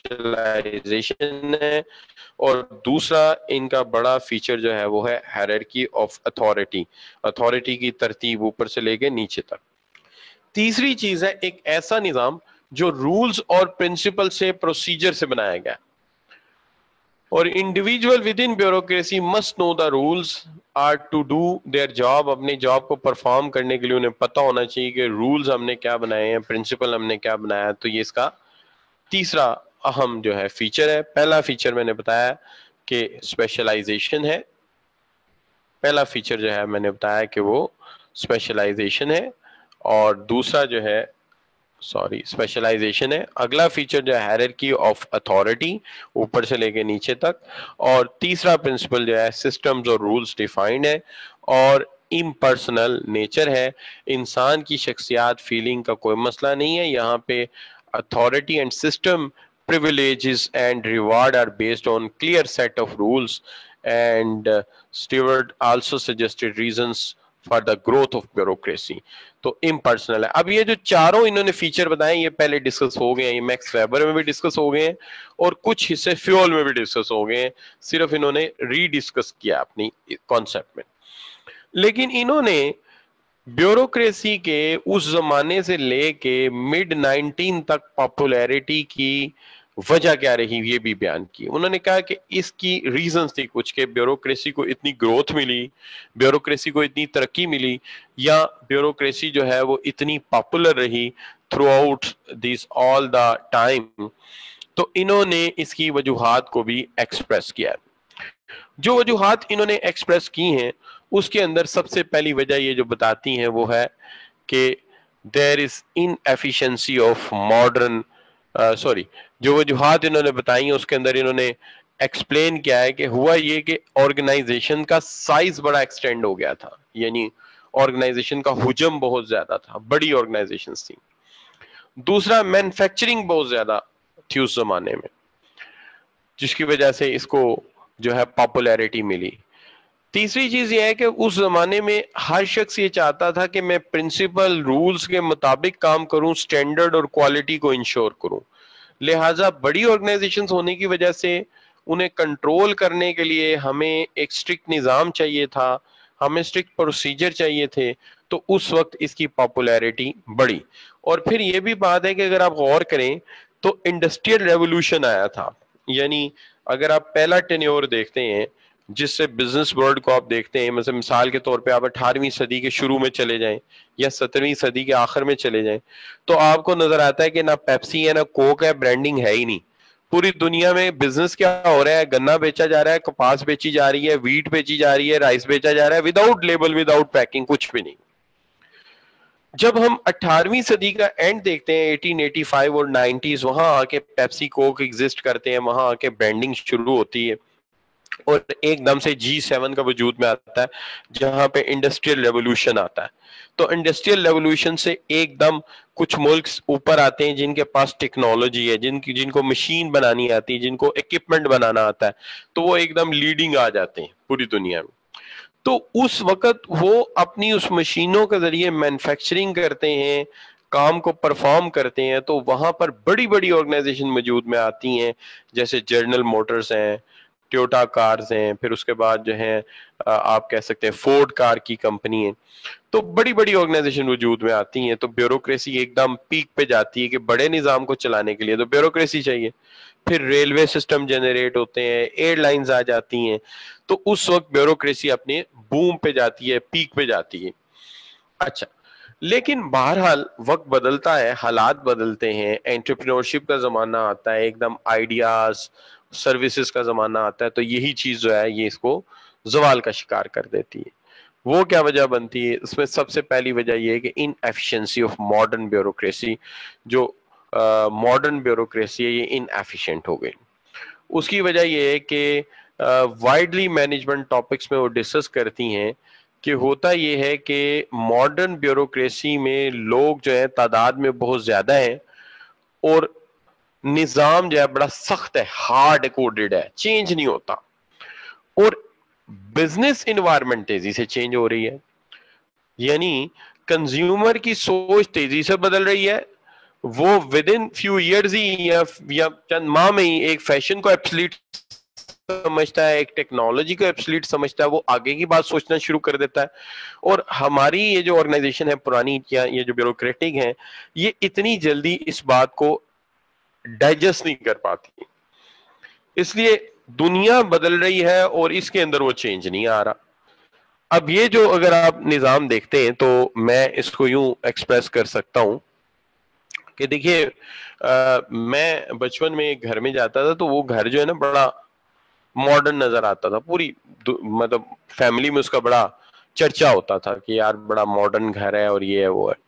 اسپیشلائزیشن ہے اور دوسرا ان کا بڑا فیچر جو ہے وہ ہے ہیرارکی آف اتھارٹی, اتھارٹی کی ترتیب اوپر سے لے کے نیچے تک. تیسری چیز ہے ایک ایسا نظام جو رولز اور پرنسپل سے, پروسیجر سے بنایا گیا, اور individual within bureaucracy must know the rules are to do their job. اپنے جاب کو پرفارم کرنے کے لیے انہیں پتہ ہونا چاہیے کہ رولز ہم نے کیا بنائے ہیں, پرنسپل ہم نے کیا بنایا. تو یہ اس کا تیسرا اہم جو ہے فیچر ہے. پہلا فیچر میں نے بتایا کہ اسپیشلائزیشن ہے, پہلا فیچر جو ہے میں نے بتایا کہ وہ اسپیشلائزیشن ہے, اور دوسرا جو ہے سوری اسپیشلائزیشن ہے. اگلا فیچر جو ہے ہیرارکی آف اتھارٹی, اوپر سے لے کے نیچے تک, اور تیسرا پرنسپل جو ہے سسٹمز اور رولز ڈیفائنڈ ہے اور امپرسنل نیچر ہے. انسان کی شخصیات فیلنگ کا کوئی مسئلہ نہیں ہے یہاں پہ. Authority and system privileges and reward are based on clear set of rules, and uh, Stewart also suggested reasons for the growth of bureaucracy. تو امپرسنل ہے. اب یہ جو چاروں انہوں نے فیچر بتائے یہ پہلے ڈسکس ہو گئے ہیں, یہ میکس ویبر میں بھی ڈسکس ہو گئے ہیں اور کچھ حصے فیول میں بھی ڈسکس ہو گئے ہیں, صرف انہوں نے ری ڈسکس کیا اپنی کانسیپٹ میں. لیکن انہوں نے بیوروکریسی کے اس زمانے سے لے کے مڈ نائنٹین تک پاپولیرٹی کی وجہ کیا رہی یہ بھی بیان کی. انہوں نے کہا کہ اس کی ریزنز تھی کچھ کہ بیوروکریسی کو اتنی گروتھ ملی, بیوروکریسی کو اتنی ترقی ملی, یا بیوروکریسی جو ہے وہ اتنی پاپولر رہی throughout these all the time. تو انہوں نے اس کی وجوہات کو بھی ایکسپریس کیا. جو وجوہات انہوں نے ایکسپریس کی ہیں اس کے اندر سب سے پہلی وجہ یہ جو بتاتی ہیں وہ ہے کہ there is inefficiency of modern sorry uh, جو وجوہات انہوں نے بتائی ہیں اس کے اندر انہوں نے ایکسپلین کیا ہے کہ ہوا یہ کہ آرگنائزیشن کا سائز بڑا ایکسٹینڈ ہو گیا تھا, یعنی آرگنائزیشن کا حجم بہت زیادہ تھا, بڑی آرگنائزیشنز تھیں. دوسرا مینوفیکچرنگ بہت زیادہ تھی اس زمانے میں جس کی وجہ سے اس کو جو ہے پاپولیرٹی ملی. تیسری چیز یہ ہے کہ اس زمانے میں ہر شخص یہ چاہتا تھا کہ میں پرنسپل رولز کے مطابق کام کروں, سٹینڈرڈ اور کوالٹی کو انشور کروں. لہٰذا بڑی آرگنائزیشنز ہونے کی وجہ سے انہیں کنٹرول کرنے کے لیے ہمیں ایک اسٹرکٹ نظام چاہیے تھا, ہمیں اسٹرکٹ پروسیجر چاہیے تھے. تو اس وقت اس کی پاپولیرٹی بڑھی. اور پھر یہ بھی بات ہے کہ اگر آپ غور کریں تو انڈسٹریل ریولوشن آیا تھا, یعنی اگر آپ پہلا ٹینیور دیکھتے ہیں جس سے بزنس ورلڈ کو آپ دیکھتے ہیں, مثلا مثال کے طور پہ آپ اٹھارہویں صدی کے شروع میں چلے جائیں یا سترہویں صدی کے آخر میں چلے جائیں تو آپ کو نظر آتا ہے کہ نہ پیپسی ہے نہ کوک ہے, برانڈنگ ہے ہی نہیں. پوری دنیا میں بزنس کیا ہو رہا ہے, گنا بیچا جا رہا ہے, کپاس بیچی جا رہی ہے, ویٹ بیچی جا رہی ہے, رائس بیچا جا رہا ہے, وداؤٹ لیبل وداؤٹ پیکنگ, کچھ بھی نہیں. جب ہم اٹھارہویں صدی کا اینڈ دیکھتے ہیں ایٹین ایٹی فائیو اور نائنٹیز, وہاں آ کے پیپسی کوک ایگزسٹ کرتے ہیں, وہاں آ کے برانڈنگ شروع ہوتی ہے اور ایک دم سے جی سیون کا وجود میں آتا ہے جہاں پہ انڈسٹریل ریولوشن آتا ہے. تو انڈسٹریل ریولوشن سے ایک دم کچھ ملک اوپر آتے ہیں جن کے پاس ٹیکنالوجی ہے, جن کی جن کو مشین بنانی آتی ہے, جن کو ایکوپمنٹ بنانا آتا ہے, تو وہ ایک دم لیڈنگ آ جاتے ہیں پوری دنیا میں. تو اس وقت وہ اپنی اس مشینوں کے ذریعے مینوفیکچرنگ کرتے ہیں, کام کو پرفارم کرتے ہیں. تو وہاں پر بڑی بڑی آرگنائزیشن وجود میں آتی ہیں جیسے جنرل موٹرز ہیں, ٹویوٹا کارز ہیں, پھر اس کے بعد جو ہے آپ کہہ سکتے ہیں فورڈ کار کی کمپنی ہے. تو بڑی بڑی آرگنائزیشن وجود میں آتی ہیں. تو بیوروکریسی ایک دم پیک پہ جاتی ہے کہ بڑے نظام کو چلانے کے لیے تو بیوروکریسی چاہیے. پھر ریلوے سسٹم جنریٹ ہوتے ہیں, ایئر لائنز آ جاتی ہیں, تو اس وقت بیوروکریسی اپنے بوم پہ جاتی ہے, پیک پہ جاتی ہے. اچھا, لیکن بہرحال وقت بدلتا ہے, حالات بدلتے ہیں, انٹرپرینورشپ کا زمانہ آتا ہے, ایک دم آئیڈیاز سروسز کا زمانہ آتا ہے, تو یہی چیز جو ہے یہ اس کو زوال کا شکار کر دیتی ہے. وہ کیا وجہ بنتی ہے؟ اس میں سب سے پہلی وجہ یہ ہے کہ inefficiency of modern bureaucracy, جو ماڈرن بیوروکریسی ہے یہ ان ایفیشینٹ ہو گئی. اس کی وجہ یہ ہے کہ وائڈلی مینجمنٹ ٹاپکس میں وہ ڈسکس کرتی ہیں کہ ہوتا یہ ہے کہ ماڈرن بیوروکریسی میں لوگ جو ہیں تعداد میں بہت زیادہ ہیں اور نظام جو ہے بڑا سخت ہے, ہارڈ کوڈڈ ہے, چینج نہیں ہوتا. اور بزنس انوائرمنٹ تیزی سے چینج ہو رہی ہے, یعنی کنزیومر کی سوچ تیزی سے بدل رہی ہے. وہ ود ان فیو ایئرز ہی یا چند ماہ میں ہی ایک فیشن کو ایبسلیٹ سمجھتا ہے, ایک ٹیکنالوجی کو ایبسلیٹ سمجھتا ہے, وہ آگے کی بات سوچنا شروع کر دیتا ہے. اور ہماری یہ جو آرگنائزیشن ہے پرانی, یا یہ جو بیوروکریٹک ہیں, یہ اتنی جلدی اس بات کو ڈائجسٹ نہیں کر پاتی. اس لیے دنیا بدل رہی ہے اور اس کے اندر وہ چینج نہیں آ رہا. اب یہ جو اگر آپ نظام دیکھتے ہیں تو میں اس کو یوں ایکسپریس کر سکتا ہوں کہ دیکھیے, میں بچپن میں ایک گھر میں جاتا تھا تو وہ گھر جو ہے نا بڑا ماڈرن نظر آتا تھا, پوری مطلب فیملی میں اس کا بڑا چرچا ہوتا تھا کہ یار بڑا ماڈرن گھر ہے اور یہ ہے وہ ہے.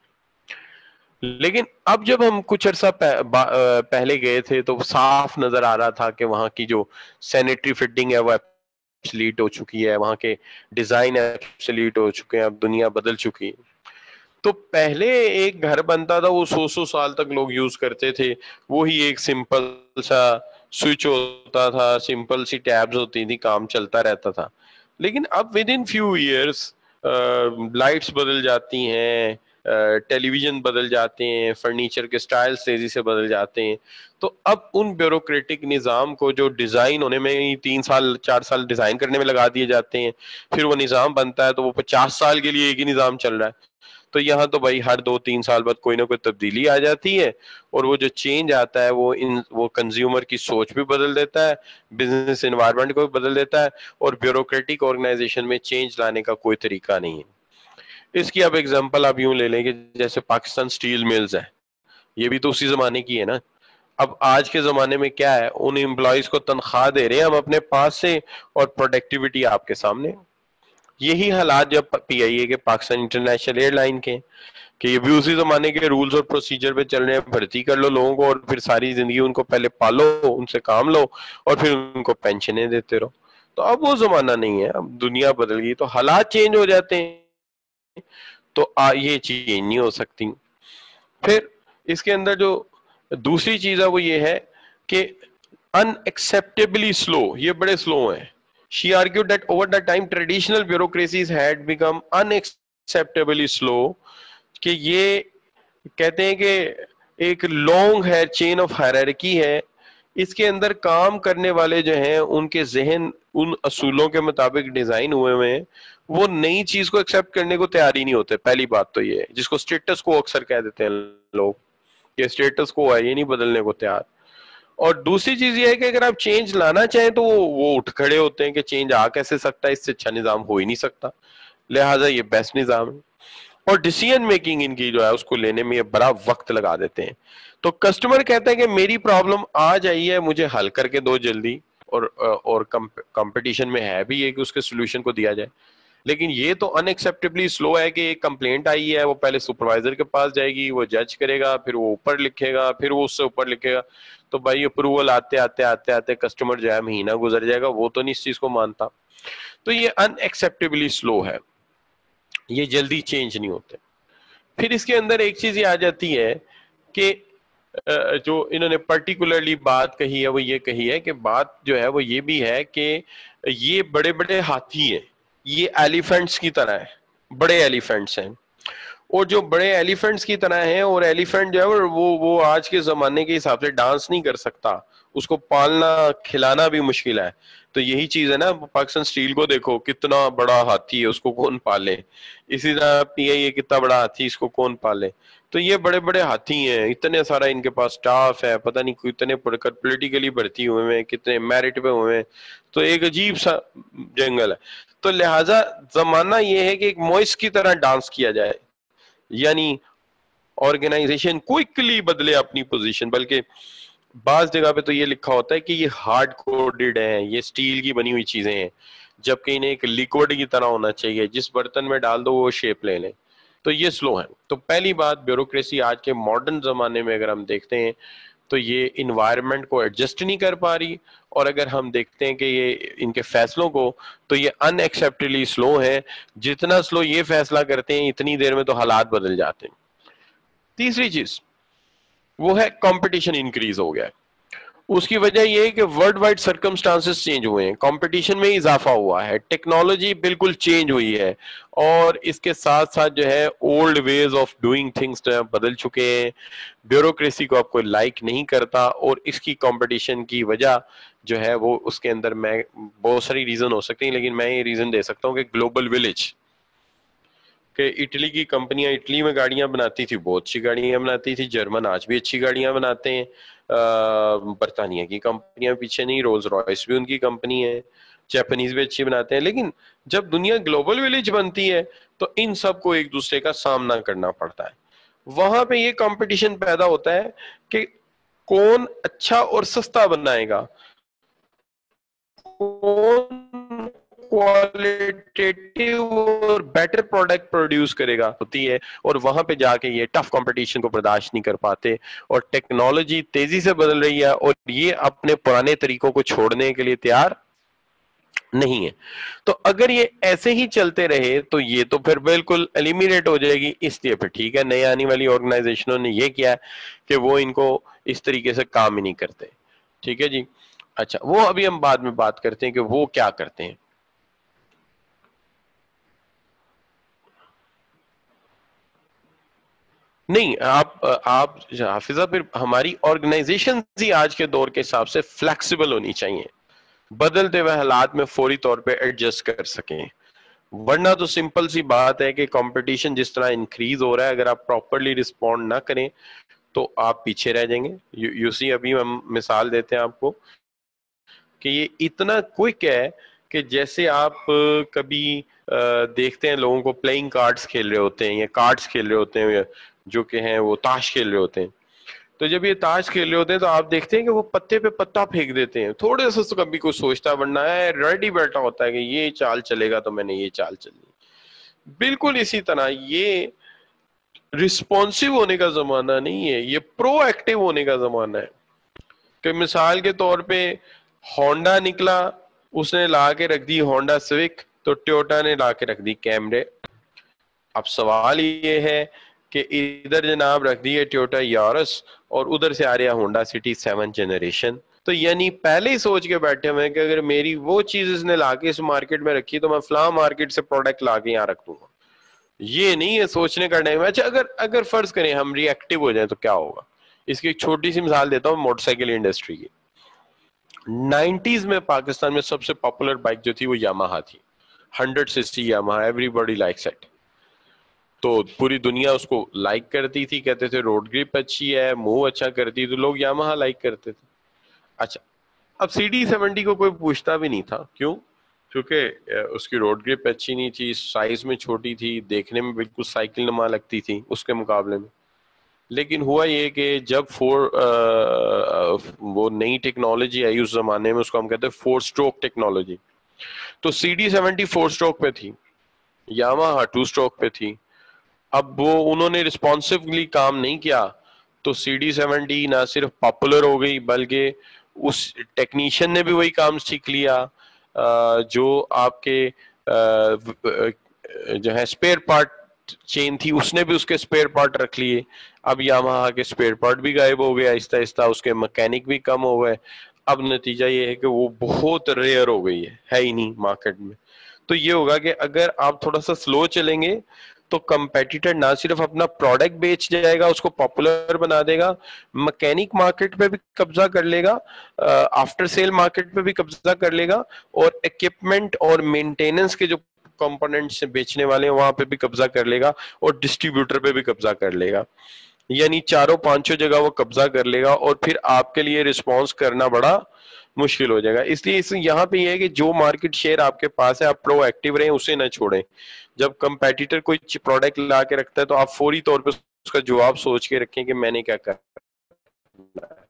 لیکن اب جب ہم کچھ عرصہ پہلے گئے تھے تو صاف نظر آ رہا تھا کہ وہاں کی جو سینیٹری فٹنگ ہے وہ ایبسلیٹ ہو چکی ہے, وہاں کے ڈیزائن ایبسلیٹ ہو چکے ہیں, اب دنیا بدل چکی ہے. تو پہلے ایک گھر بنتا تھا وہ سو سو سال تک لوگ یوز کرتے تھے, وہی ایک سمپل سا سوئچ ہوتا تھا, سمپل سی ٹیبز ہوتی تھی, کام چلتا رہتا تھا. لیکن اب within few years lights بدل جاتی ہیں, ٹیلی ویژن بدل جاتے ہیں, فرنیچر کے سٹائلز تیزی سے بدل جاتے ہیں. تو اب ان بیوروکریٹک نظام کو جو ڈیزائن ہونے میں تین سال چار سال ڈیزائن کرنے میں لگا دیے جاتے ہیں, پھر وہ نظام بنتا ہے تو وہ پچاس سال کے لیے ایک ہی نظام چل رہا ہے. تو یہاں تو بھائی ہر دو تین سال بعد کوئی نہ کوئی تبدیلی آ جاتی ہے, اور وہ جو چینج آتا ہے وہ ان وہ کنزیومر کی سوچ بھی بدل دیتا ہے, بزنس انوائرمنٹ کو بھی بدل دیتا ہے, اور بیوروکریٹک آرگنائزیشن میں چینج لانے کا کوئی طریقہ نہیں ہے. اس کی اب ایگزامپل آپ یوں لے لیں کہ جیسے پاکستان سٹیل ملز ہے, یہ بھی تو اسی زمانے کی ہے نا. اب آج کے زمانے میں کیا ہے, ان امپلائیز کو تنخواہ دے رہے ہیں ہم اپنے پاس سے, اور پروڈکٹیوٹی آپ کے سامنے. یہی حالات جب پی آئی اے کے پاکستان انٹرنیشنل ایئر لائن کے, کہ یہ بھی اسی زمانے کے رولز اور پروسیجر پہ چل رہے ہیں, بھرتی کر لو لوگوں کو اور پھر ساری زندگی ان کو پہلے پالو, ان سے کام لو, اور پھر ان کو پینشنیں دیتے رہو. تو اب وہ زمانہ نہیں ہے, اب دنیا بدل گئی, تو حالات چینج ہو جاتے ہیں, تو یہ چیز نہیں ہو سکتی. پھر اس کے اندر جو دوسری چیز ہے وہ یہ ہے کہ ان ایکسپٹیبلی سلو, یہ بڑے سلو ہیں. She argued that over the time traditional bureaucracies had become unacceptably slow, کہ یہ کہتے ہیں کہ ایک لانگ ہے چین آف ہائرارکی ہے, اس کے اندر کام کرنے والے جو ہیں ان کے ذہن ان اصولوں کے مطابق ڈیزائن ہوئے ہوئے ہیں, وہ نئی چیز کو ایکسپٹ کرنے کو تیار ہی نہیں ہوتے. پہلی بات تو یہ ہے, جس کو سٹیٹس کو اکثر کہہ دیتے ہیں لوگ, یہ سٹیٹس کو ہے, یہ نہیں بدلنے کو تیار. اور دوسری چیز یہ ہے کہ اگر آپ چینج لانا چاہیں تو وہ اٹھ کھڑے ہوتے ہیں کہ چینج آ کیسے سکتا ہے, اس سے اچھا نظام ہو ہی نہیں سکتا, لہٰذا یہ بیسٹ نظام ہے. اور ڈیسیژن میکنگ ان کی جو ہے اس کو لینے میں یہ بڑا وقت لگا دیتے ہیں. تو کسٹمر کہتا ہے کہ میری پرابلم آ جائی ہے, مجھے حل کر کے دو جلدی, اور اور کمپٹیشن میں ہے بھی یہ کہ اس کے سولوشن کو دیا جائے. لیکن یہ تو ان ایکسپٹیبلی سلو ہے کہ ایک کمپلینٹ آئی ہے, وہ پہلے سپروائزر کے پاس جائے گی, وہ جج کرے گا, پھر وہ اوپر لکھے گا, پھر وہ اس سے اوپر لکھے گا, تو بھائی اپروول آتے آتے آتے آتے کسٹمر جو ہے مہینہ گزر جائے گا, وہ تو نہیں اس چیز کو مانتا. تو یہ ان ایکسپٹیبلی سلو ہے, یہ جلدی چینج نہیں ہوتے. پھر اس کے اندر ایک چیز یہ آ جاتی ہے کہ جو انہوں نے پرٹیکولرلی بات کہی ہے وہ یہ کہی ہے کہ بات جو ہے وہ یہ بھی ہے کہ یہ بڑے بڑے ہاتھی ہیں, یہ ایلیفنٹس کی طرح ہیں, بڑے ایلیفنٹس ہیں, اور جو بڑے ایلیفنٹس کی طرح ہیں, اور ایلیفنٹ جو ہے وہ وہ آج کے زمانے کے حساب سے ڈانس نہیں کر سکتا, اس کو پالنا کھلانا بھی مشکل ہے. تو یہی چیز ہے نا, پاکستان سٹیل کو دیکھو کتنا بڑا ہاتھی ہے, اس کو کون پالے, اسی طرح پی آئی اے کتنا بڑا ہاتھی, اس کو کون پالے. تو یہ بڑے بڑے ہاتھی ہیں, اتنے سارا ان کے پاس سٹاف ہے, پتہ نہیں کتنے پڑھ کر پولیٹیکلی بھرتی ہوئے ہیں, کتنے میرٹ پہ ہوئے ہیں, تو ایک عجیب سا جنگل ہے. تو لہٰذا زمانہ یہ ہے کہ ایک موئس کی طرح ڈانس کیا جائے, یعنی آرگنائزیشن کوئکلی بدلے اپنی پوزیشن. بلکہ بعض جگہ پہ تو یہ لکھا ہوتا ہے کہ یہ ہارڈ کوڈڈ ہیں, یہ سٹیل کی بنی ہوئی چیزیں ہیں, جبکہ انہیں ایک لیکوڈ کی طرح ہونا چاہیے, جس برتن میں ڈال دو وہ شیپ لے لیں. تو یہ سلو ہیں. تو پہلی بات, بیوروکریسی آج کے ماڈرن زمانے میں اگر ہم دیکھتے ہیں تو یہ انوائرمنٹ کو ایڈجسٹ نہیں کر پا رہی, اور اگر ہم دیکھتے ہیں کہ یہ ان کے فیصلوں کو, تو یہ ان ایکسیپٹیبلی سلو ہیں. جتنا سلو یہ فیصلہ کرتے ہیں اتنی دیر میں تو حالات بدل جاتے ہیں. تیسری چیز وہ ہے کمپٹیشن انکریز ہو گیا ہے. اس کی وجہ یہ ہے کہ ورلڈ وائڈ سرکمسٹانسز چینج ہوئے ہیں, کمپٹیشن میں اضافہ ہوا ہے, ٹیکنالوجی بالکل چینج ہوئی ہے, اور اس کے ساتھ ساتھ جو ہے old ways of doing things بدل چکے ہیں. بیوروکریسی کو اب کوئی لائک نہیں کرتا, اور اس کی کمپٹیشن کی وجہ جو ہے وہ اس کے اندر میں بہت ساری ریزن ہو سکتی ہیں, لیکن میں یہ ریزن دے سکتا ہوں کہ گلوبل ولیج, کہ اٹلی کی کمپنیاں اٹلی میں گاڑیاں بناتی تھی, بہت اچھی گاڑیاں بناتی تھی, جرمن آج بھی اچھی گاڑیاں بناتے ہیں, برطانیہ کی کمپنیاں پیچھے نہیں, رولز رائس بھی ان کی کمپنی ہے, جاپنیز بھی اچھی بناتے ہیں. لیکن جب دنیا گلوبل ولیج بنتی ہے تو ان سب کو ایک دوسرے کا سامنا کرنا پڑتا ہے. وہاں پہ یہ کمپٹیشن پیدا ہوتا ہے کہ کون اچھا اور سستا بنائے گا, کون کوالٹیٹیو اور بیٹر پروڈکٹ پروڈیوس کرے گا ہوتی ہے. اور وہاں پہ جا کے یہ ٹف کمپٹیشن کو برداشت نہیں کر پاتے, اور ٹیکنالوجی تیزی سے بدل رہی ہے, اور یہ اپنے پرانے طریقوں کو چھوڑنے کے لیے تیار نہیں ہے. تو اگر یہ ایسے ہی چلتے رہے تو یہ تو پھر بالکل ایلیمینیٹ ہو جائے گی. اس لیے پھر ٹھیک ہے, نئے آنے والی آرگنائزیشنوں نے یہ کیا کہ وہ ان کو اس طریقے سے کام ہی نہیں کرتے. ٹھیک ہے جی, اچھا وہ ابھی ہم بعد میں بات کرتے ہیں کہ وہ کیا کرتے ہیں. نہیں آپ آپ حافظہ, پھر ہماری آرگنائزیشن ہی آج کے دور کے حساب سے فلیکسیبل ہونی چاہیے, بدلتے ہوئے حالات میں فوری طور پہ ایڈجسٹ کر سکیں. ورنہ تو سمپل سی بات ہے کہ کمپٹیشن جس طرح انکریز ہو رہا ہے، اگر آپ پراپرلی رسپونڈ نہ کریں تو آپ پیچھے رہ جائیں گے. یو سی ابھی ہم مثال دیتے ہیں آپ کو کہ یہ اتنا کوئک ہے کہ جیسے آپ کبھی دیکھتے ہیں لوگوں کو پلئنگ کارڈز کھیل رہے ہوتے ہیں یا کارڈز کھیل رہے ہوتے ہیں جو کہ ہیں وہ تاش کھیل رہے ہوتے ہیں. تو جب یہ تاش کھیل رہے ہوتے ہیں تو آپ دیکھتے ہیں کہ وہ پتے پہ پتا پھینک دیتے ہیں، تھوڑے سے کبھی کوئی سوچتا ورنہ ہے ریڈی بیٹھا ہوتا ہے کہ یہ چال چلے گا تو میں نے یہ چال چلنی. بالکل اسی طرح یہ رسپونسو ہونے کا زمانہ نہیں ہے، یہ پرو ایکٹیو ہونے کا زمانہ ہے. کہ مثال کے طور پہ ہونڈا نکلا، اس نے لا کے رکھ دی ہونڈا سوک، تو ٹویوٹا نے لا کے رکھ دی کیمرے. اب سوال یہ ہے کہ ادھر جناب رکھ دی ہے ٹویوٹا یارس اور ادھر سے آ رہا ہونڈا سٹی سیون جنریشن. تو یعنی پہلے ہی سوچ کے بیٹھے ہوئے کہ اگر میری وہ چیز اس نے لا کے اس مارکیٹ میں رکھی تو میں فلاں مارکیٹ سے پروڈکٹ لا کے یہاں رکھ دوں گا. یہ نہیں ہے سوچنے کا ٹائم. اچھا اگر اگر فرض کریں ہم ری ایکٹیو ہو جائیں تو کیا ہوگا؟ اس کی ایک چھوٹی سی مثال دیتا ہوں موٹر سائیکل انڈسٹری کی. نائنٹیز میں پاکستان میں سب سے پاپولر بائک جو تھی وہ یاماہا تھی. Hundred C C Yamaha, everybody likes it. تو پوری دنیا اس کو لائک کرتی تھی، کہتے تھے روڈ گرپ اچھی ہے، موو اچھا کرتی، تو لوگ یاماہا لائک کرتے تھے. اچھا اب سی ڈی سیونٹی کو کوئی پوچھتا بھی نہیں تھا. کیوں؟ کیونکہ اس کی روڈ گرپ اچھی نہیں تھی، سائز میں چھوٹی تھی، دیکھنے میں بالکل سائیکل نما لگتی تھی اس کے مقابلے میں. لیکن ہوا یہ کہ جب فور وہ نئی ٹیکنالوجی آئی اس زمانے میں، اس کو ہم کہتے ہیں فور سٹروک ٹیکنالوجی. تو C D seventy four stroke پہ تھی، یاماہا ٹو سٹروک پہ تھی. اب وہ انہوں نے رسپانسولی کام نہیں کیا تو سی ڈی سیونٹی نہ صرف پاپولر ہو گئی بلکہ اس ٹیکنیشین نے بھی وہی کام سیکھ لیا جو آپ کے جو ہے اسپیئر پارٹ چین تھی، اس نے بھی اس کے اسپیئر پارٹ رکھ لیے. اب یاماہا کے اسپیئر پارٹ بھی غائب ہو گئے آہستہ آہستہ، اس کے مکینک بھی کم ہو گئے. اب نتیجہ یہ ہے کہ وہ بہت ریئر ہو گئی ہے ہے ہی نہیں مارکیٹ میں. تو یہ ہوگا کہ اگر آپ تھوڑا سا سلو چلیں گے تو کمپیٹیٹر نہ صرف اپنا پروڈکٹ بیچ جائے گا، اس کو پاپولر بنا دے گا، مکینک مارکیٹ پہ بھی قبضہ کر لے گا، آفٹر سیل مارکیٹ پہ بھی قبضہ کر لے گا، اور ایکوپمنٹ اور مینٹیننس کے جو کمپوننٹس بیچنے والے ہیں وہاں پہ بھی قبضہ کر لے گا، اور ڈسٹریبیوٹر پہ بھی قبضہ کر لے گا. یعنی چاروں پانچوں جگہ وہ قبضہ کر لے گا، اور پھر آپ کے لیے رسپانس کرنا بڑا مشکل ہو جائے گا. اس لیے اس یہاں پہ یہ ہے کہ جو مارکیٹ شیئر آپ کے پاس ہے آپ پرو ایکٹیو رہیں، اسے نہ چھوڑیں. جب کمپیٹیٹر کوئی پروڈکٹ لا کے رکھتا ہے تو آپ فوری طور پہ اس کا جواب سوچ کے رکھیں کہ میں نے کیا کرنا ہے.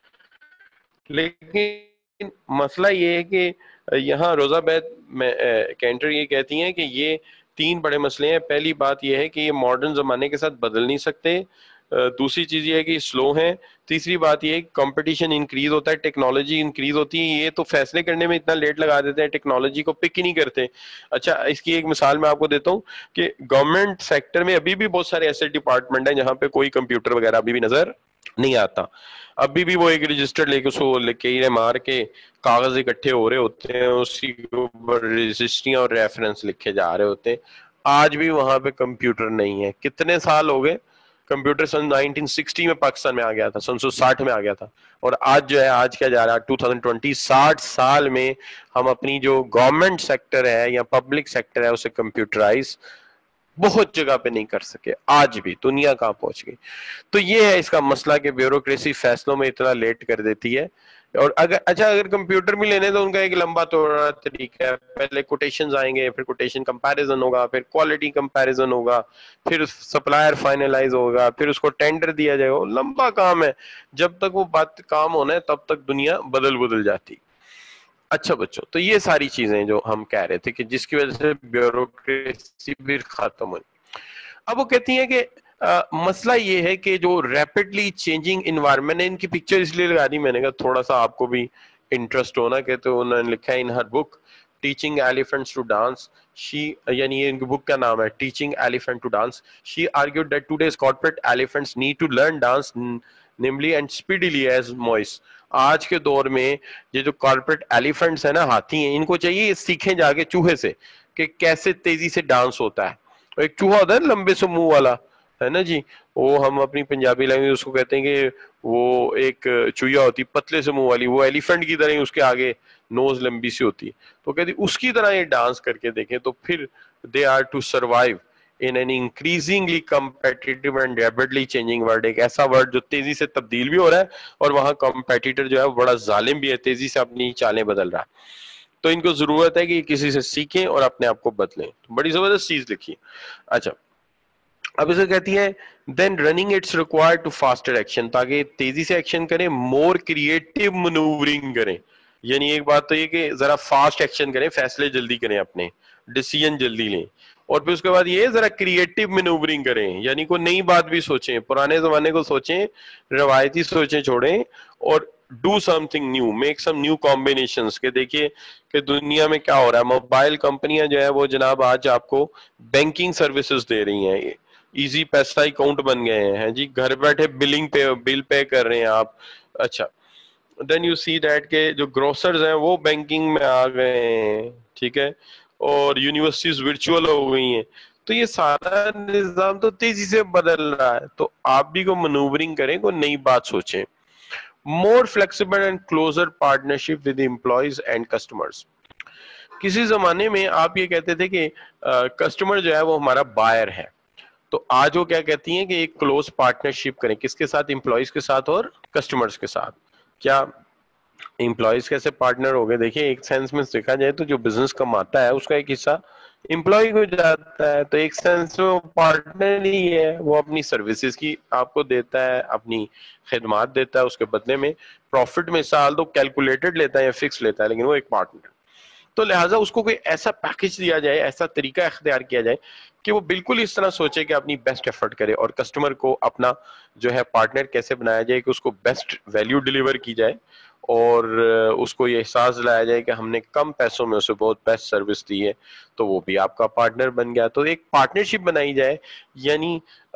لیکن مسئلہ یہ ہے کہ یہاں روزہ بیت میں کینٹر یہ کہتی ہیں کہ یہ تین بڑے مسئلے ہیں. پہلی بات یہ ہے کہ یہ ماڈرن زمانے کے ساتھ بدل نہیں سکتے. دوسری چیز یہ ہے کہ سلو ہیں. تیسری بات یہ ہے کہ کمپٹیشن انکریز ہوتا ہے، ٹیکنالوجی انکریز ہوتی ہے. یہ تو فیصلے کرنے میں اتنا لیٹ لگا دیتے ہیں، ٹیکنالوجی کو پک ہی نہیں کرتے. اچھا اس کی ایک مثال میں آپ کو دیتا ہوں کہ گورنمنٹ سیکٹر میں ابھی بھی بہت سارے ایسے ڈپارٹمنٹ ہیں جہاں پہ کوئی کمپیوٹر وغیرہ ابھی بھی نظر نہیں آتا. ابھی بھی وہ ایک رجسٹر لے کے اس کو لکیریں مار کے کاغذ اکٹھے ہو رہے ہوتے ہیں، اسی کے اوپر رجسٹریاں اور ریفرنس لکھے جا رہے ہوتے ہیں. آج بھی وہاں پہ کمپیوٹر نہیں ہے. کتنے سال ہو گئے؟ کمپیوٹر سن نائنٹین سکسٹی میں پاکستان میں آ گیا تھا، سن سو ساٹھ میں آ گیا تھا، اور آج جو ہے آج کیا جا رہا ہے ٹو تھاؤزینڈ ٹوینٹی، ساٹھ سال میں ہم اپنی جو گورنمنٹ سیکٹر ہے یا پبلک سیکٹر ہے اسے کمپیوٹرائز بہت جگہ پہ نہیں کر سکے. آج بھی دنیا کہاں پہنچ گئی. تو یہ ہے اس کا مسئلہ کہ بیوروکریسی فیصلوں میں اتنا لیٹ کر دیتی ہے. اور اگر اچھا اگر کمپیوٹر بھی لینے تو ان کا ایک لمبا توڑا طریقہ ہے. پہلے کوٹیشنز آئیں گے، پھر کوٹیشن کمپیریزن ہوگا، پھر کوالٹی کمپیریزن ہوگا، پھر سپلائر فائنلائز ہوگا، پھر اس کو ٹینڈر دیا جائے گا. لمبا کام ہے. جب تک وہ بات کام ہونا ہے تب تک دنیا بدل بدل جاتی. اچھا بچوں، تو یہ ساری چیزیں جو ہم کہہ رہے تھے کہ جس کی وجہ سے بیوروکریسی بھی ختم ہوئی. اب وہ کہتی ہیں کہ مسئلہ یہ ہے کہ جو ریپڈلی چینجنگ انوائرمنٹ ہے، ان کی پکچر اس لیے لگا دی میں نے کہا تھوڑا سا آپ کو بھی انٹرسٹ ہونا. کہ تو انہوں نے لکھا ہے in her book teaching elephants to dance, she یعنی ان کی بک کا نام ہے teaching elephant to dance. She argued that today's corporate elephants need to learn dance nimbly and speedily as mice. آج کے دور میں یہ جو کارپوریٹ ایلیفینٹس ہیں نا، ہاتھی ہیں، ان کو چاہیے سیکھیں جا کے چوہے سے کہ کیسے تیزی سے ڈانس ہوتا ہے. ایک چوہا ہوتا ہے لمبے سے منہ والا، ہے نا جی. وہ ہم اپنی پنجابی لینگویج اس کو کہتے ہیں کہ وہ ایک چوہیا ہوتی پتلے سے منہ والی, وہ ایلیفنٹ کی طرح ہی اس کے آگے نوز لمبی سی ہوتی ہے, تو کہتی اس کی طرح یہ ڈانس کر کے دیکھیں تو پھر they are to survive in an increasingly competitive and rapidly changing world. ایک ایسا ورڈ جو تیزی سے تبدیل بھی ہو رہا ہے اور وہاں کمپیٹیٹر جو ہے وہ بڑا ظالم بھی ہے, تیزی سے اپنی چالیں بدل رہا ہے. تو ان کو ضرورت ہے کہ کسی سے سیکھیں اور اپنے آپ کو بدلیں. بڑی زبردست چیز لکھی. اچھا اب اسے کہتی ہے then running it's required to faster action, تاکہ تیزی سے ایکشن کریں, more creative maneuvering کریں. یعنی ایک بات تو یہ کہ ذرا فاسٹ ایکشن کریں, فیصلے جلدی کریں, اپنے ڈیسیجن جلدی لیں, اور پھر اس کے بعد یہ ذرا کریٹو مینوورنگ کریں, یعنی کوئی نئی بات بھی سوچیں, پرانے زمانے کو سوچیں, روایتی سوچیں چھوڑیں, اور do something new, make some new combinations. کہ دیکھیے کہ دنیا میں کیا ہو رہا ہے, موبائل کمپنیاں جو ہے وہ جناب آج آپ کو بینکنگ سروسز دے رہی ہیں, ایزی پیسہ اکاؤنٹ بن گئے ہیں جی, گھر بیٹھے بلنگ پے بل پے کر رہے ہیں آپ. اچھا دین یو سی دیٹ کہ جو گروسرز ہیں وہ بینکنگ میں آ گئے ہیں, ٹھیک ہے, اور یونیورسٹیز ورچوئل ہو گئی ہیں. تو یہ سارا نظام تو تیزی سے بدل رہا ہے, تو آپ بھی کو منوورنگ کریں, کوئی نئی بات سوچیں. More flexible and closer partnership with employees and customers. کسی زمانے میں آپ یہ کہتے تھے کہ کسٹمر جو ہے وہ ہمارا بائر ہے, تو آج وہ کیا کہتی ہیں کہ ایک کلوز پارٹنرشپ کریں, کس کے ساتھ, امپلائیز کے ساتھ اور کسٹمرز کے ساتھ. کیا امپلائیز کیسے پارٹنر ہو گئے؟ دیکھیں ایک سینس میں دیکھا جائے تو جو بزنس کماتا ہے اس کا ایک حصہ امپلائی کو جاتا ہے, تو ایک سینس میں وہ پارٹنر ہی ہے, وہ اپنی سروسز کی آپ کو دیتا ہے, اپنی خدمات دیتا ہے, اس کے بدلے میں پروفٹ میں سال تو کیلکولیٹڈ لیتا ہے یا فکس لیتا ہے, لیکن وہ ایک پارٹنر. تو لہٰذا اس کو کوئی ایسا پیکج دیا جائے, ایسا طریقہ اختیار کیا جائے کہ وہ بالکل اس طرح سوچے کہ اپنی بیسٹ ایفرٹ کرے, اور کسٹمر کو اپنا جو ہے پارٹنر کیسے بنایا جائے کہ اس کو بیسٹ ویلیو ڈیلیور کی جائے, اور اس کو یہ احساس دلایا جائے کہ ہم نے کم پیسوں میں اسے بہت بیسٹ سروس دی ہے, تو وہ بھی آپ کا پارٹنر بن گیا. تو ایک پارٹنرشپ بنائی جائے. یعنی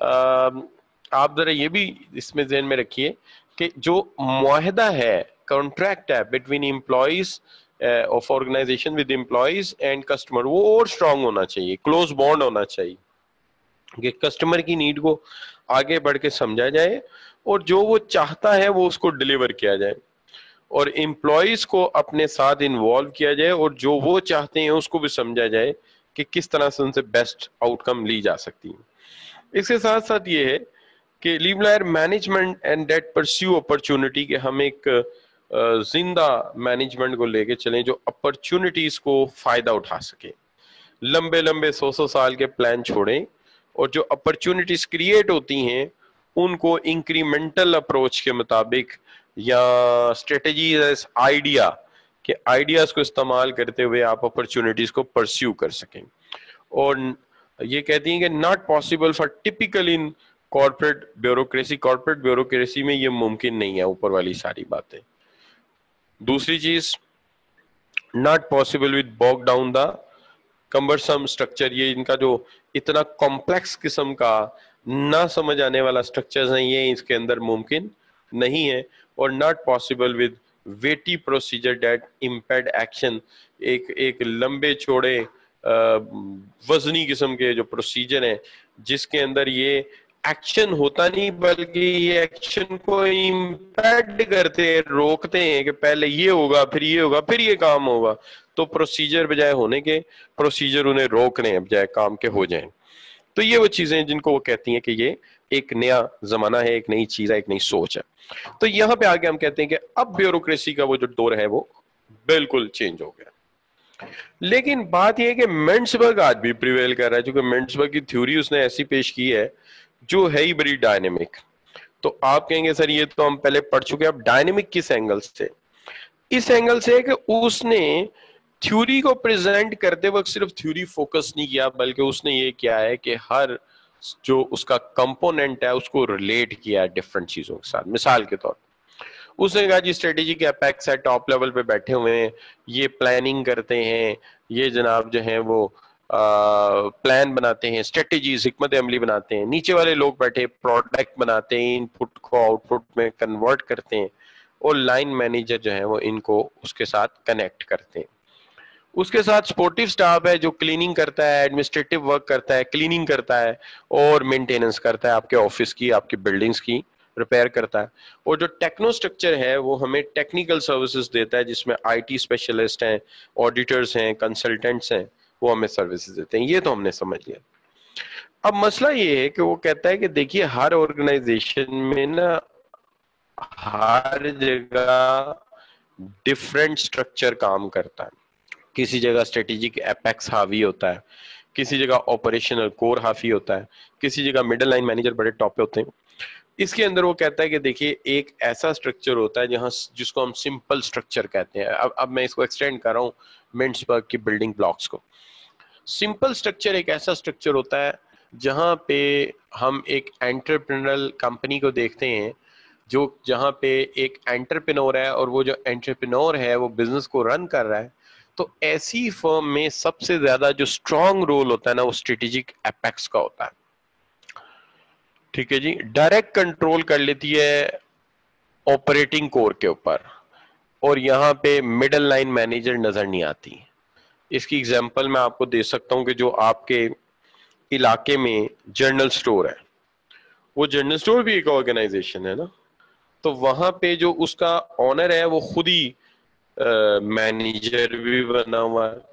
آپ ذرا یہ بھی اس میں ذہن میں رکھیے کہ جو معاہدہ ہے, کانٹریکٹ ہے between employees of organisation with employees and customer, وہ اور اسٹرانگ ہونا چاہیے, کلوز بانڈ ہونا چاہیے, کہ کسٹمر کی نیڈ کو آگے بڑھ کے سمجھا جائے, اور جو وہ چاہتا ہے وہ اس کو ڈیلیور کیا جائے, اور امپلائیز کو اپنے ساتھ انوالو کیا جائے, اور جو وہ چاہتے ہیں اس کو بھی سمجھا جائے کہ کس طرح سے ان سے بیسٹ آؤٹ کم لی جا سکتی ہے. اس کے ساتھ ساتھ یہ ہے کہ leave layer management and that perceive opportunity, کہ ہم ایک زندہ مینجمنٹ کو لے کے چلیں جو اپرچونٹیز کو فائدہ اٹھا سکے. لمبے لمبے سو سو سال کے پلان چھوڑیں, اور جو اپرچونٹیز کریٹ ہوتی ہیں ان کو انکریمنٹل اپروچ کے مطابق یا اسٹریٹجیز آئیڈیا کہ آئیڈیاز کو استعمال کرتے ہوئے آپ اپرچونٹیز کو پرسیو کر سکیں. اور یہ کہتی ہیں کہ not possible for typical in corporate bureaucracy, corporate bureaucracy میں یہ ممکن نہیں ہے اوپر والی ساری باتیں. دوسری چیز not possible with bog down the cumbersome structure, یہ ان کا جو اتنا کمپلیکس قسم کا نہ سمجھ آنے والا اسٹرکچرز ہیں یہ اس کے اندر ممکن نہیں ہے. اور not possible with weighty procedure that impede action, ایک ایک لمبے چوڑے وزنی قسم کے جو پروسیجر ہیں جس کے اندر یہ ایکشن ہوتا نہیں بلکہ یہ ایکشن کو امپیڈ کرتے ہیں, روکتے ہیں کہ پہلے یہ ہوگا پھر یہ ہوگا پھر یہ کام ہوگا, تو پروسیجر بجائے ہونے کے پروسیجر انہیں روک رہے ہیں بجائے کام کے ہو جائیں. تو یہ وہ چیزیں جن کو وہ کہتی ہیں کہ یہ ایک نیا زمانہ ہے, ایک نئی چیز ہے, ایک نئی سوچ ہے. تو یہاں پہ آگے ہم کہتے ہیں کہ اب بیوروکریسی کا وہ جو دور ہے وہ بالکل چینج ہو گیا. لیکن بات یہ ہے کہ منٹسبرگ آج بھی پریویل کر رہا ہے, چونکہ منٹسبرگ کی تھیوری اس نے ایسی پیش کی ہے جو ہے ہی بڑی ڈائنامک. تو آپ کہیں گے سر یہ تو ہم پہلے پڑھ چکے, اب ڈائنامک کس اینگل سے؟ اس اینگل سے کہ اس نے تھیوری کو پریزنٹ کرتے وقت صرف تھیوری فوکس نہیں کیا, بلکہ اس نے یہ کیا ہے کہ ہر جو اس کا کمپوننٹ ہے اس کو ریلیٹ کیا ہے ڈفرنٹ چیزوں کے ساتھ. مثال کے طور اس نے کہا جی اسٹریٹجی کے اپیکس ہے, ٹاپ لیول پہ بیٹھے ہوئے ہیں, یہ پلاننگ کرتے ہیں, یہ جناب جو ہیں وہ پلان بناتے ہیں, اسٹریٹجیز حکمت عملی بناتے ہیں, نیچے والے لوگ بیٹھے پروڈکٹ بناتے ہیں, ان پٹ کو آؤٹ پٹ میں کنورٹ کرتے ہیں, اور لائن مینیجر جو ہیں وہ ان کو اس کے ساتھ کنیکٹ کرتے ہیں. اس کے ساتھ سپورٹیو سٹاف ہے جو کلیننگ کرتا ہے, ایڈمنسٹریٹو ورک کرتا ہے, کلیننگ کرتا ہے اور مینٹیننس کرتا ہے آپ کے آفس کی, آپ کی بلڈنگز کی ریپیئر کرتا ہے. اور جو ٹیکنو اسٹرکچر ہے وہ ہمیں ٹیکنیکل سروسز دیتا ہے جس میں آئی ٹی اسپیشلسٹ ہیں, آڈیٹرز ہیں, کنسلٹنٹس ہیں, وہ ہمیں سروسز دیتے ہیں. یہ تو ہم نے سمجھ لیا. اب مسئلہ یہ ہے کہ وہ کہتا ہے کہ دیکھیے ہر آرگنائزیشن میں نا ہر جگہ ڈفرینٹ اسٹرکچر کام کرتا ہے. کسی جگہ اسٹریٹجک ایپیکس حاوی ہوتا ہے, کسی جگہ آپریشنل کور حاوی ہوتا ہے, کسی جگہ مڈل لائن مینیجر بڑے ٹاپ پہ ہوتے ہیں. اس کے اندر وہ کہتا ہے کہ دیکھیے ایک ایسا اسٹرکچر ہوتا ہے جہاں جس کو ہم سمپل اسٹرکچر کہتے ہیں. اب اب میں اس کو ایکسٹینڈ کر رہا ہوں منٹسبرگ کی بلڈنگ بلاکس کو. سمپل اسٹرکچر ایک ایسا اسٹرکچر ہوتا ہے جہاں پہ ہم ایک انٹرپرینرل کمپنی کو دیکھتے ہیں جو جہاں پہ ایک انٹرپرینور ہے اور وہ جو انٹرپرینور ہے وہ بزنس کو رن کر رہا ہے. تو ایسی فرم میں سب سے زیادہ جو اسٹرانگ رول ہوتا ہے نا وہ اسٹریٹجک ایپیکس کا ہوتا ہے. ٹھیک ہے جی. ڈائریکٹ کنٹرول کر لیتی ہے آپریٹنگ کور کے اوپر, اور یہاں پہ مڈل لائن مینیجر نظر نہیں آتی. اس کی ایگزامپل میں آپ کو دے سکتا ہوں کہ جو آپ کے علاقے میں جنرل سٹور ہے, وہ جنرل سٹور بھی ایک آرگنائزیشن ہے نا, تو وہاں پہ جو اس کا آنر ہے وہ خود ہی مینیجر بھی بنا ہوا ہے.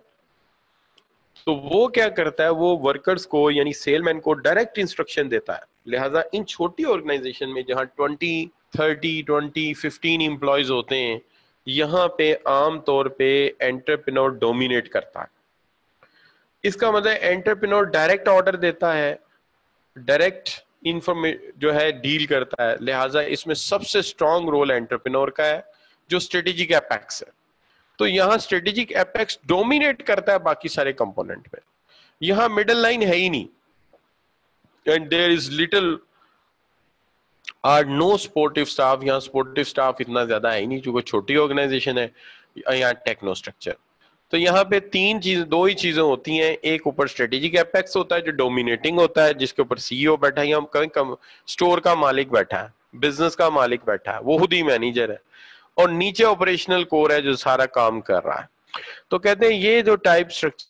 تو وہ کیا کرتا ہے, وہ ورکرز کو یعنی سیل مین کو ڈائریکٹ انسٹرکشن دیتا ہے. لہٰذا ان چھوٹی آرگنائزیشن میں جہاں twenty thirty twenty fifteen employees ہوتے ہیں, یہاں پہ عام طور پہ انٹرپرینور ڈومینیٹ کرتا ہے. اس کا مطلب انٹرپرینور ڈائریکٹ آرڈر دیتا ہے, ڈائریکٹ انفارم جو ہے ڈیل کرتا ہے. لہٰذا اس میں سب سے اسٹرانگ رول انٹرپرینور کا ہے جو اسٹریٹجک ایپیکس ہے. تو یہاں اسٹریٹجک ایپیکس ڈومینیٹ کرتا ہے باقی سارے کمپوننٹ میں. یہاں مڈل لائن ہے ہی نہیں, and there is little or no supportive staff. یہاں سپورٹیو اسٹاف اتنا زیادہ ہے ہی نہیں چونکہ چھوٹی آرگنائزیشن ہے. یہاں ٹیکنو اسٹرکچر. تو یہاں پہ تین چیز دو ہی چیزیں ہوتی ہیں. ایک اوپر اسٹریٹجک ایپیکس ہوتا ہے جو ڈومینیٹنگ ہوتا ہے, جس کے اوپر سی ای او بیٹھا ہے یا اسٹور کا مالک بیٹھا ہے, بزنس کا مالک بیٹھا ہے, وہ خود ہی مینیجر ہے. اور نیچے آپریشنل کور ہے جو سارا کام کر رہا ہے. تو کہتے ہیں یہ جو type structure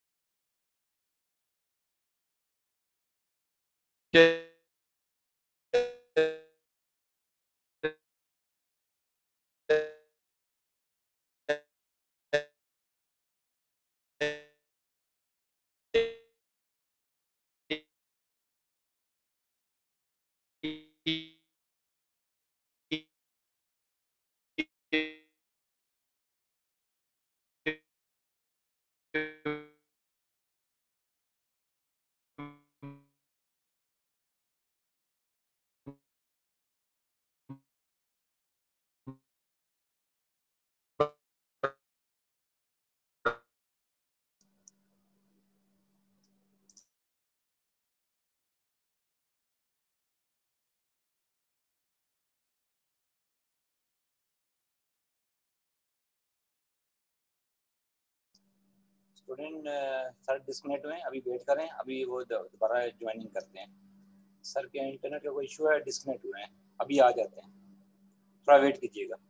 student sir disconnect ہوئے ہیں, ابھی ویٹ کریں, ابھی وہ دوبارہ جوائننگ کرتے ہیں. سر کے انٹرنیٹ کا کوئی ایشو ہے, ڈسکنیکٹ ہوئے ہیں, ابھی آ جاتے ہیں, تھوڑا ویٹ کیجیے گا.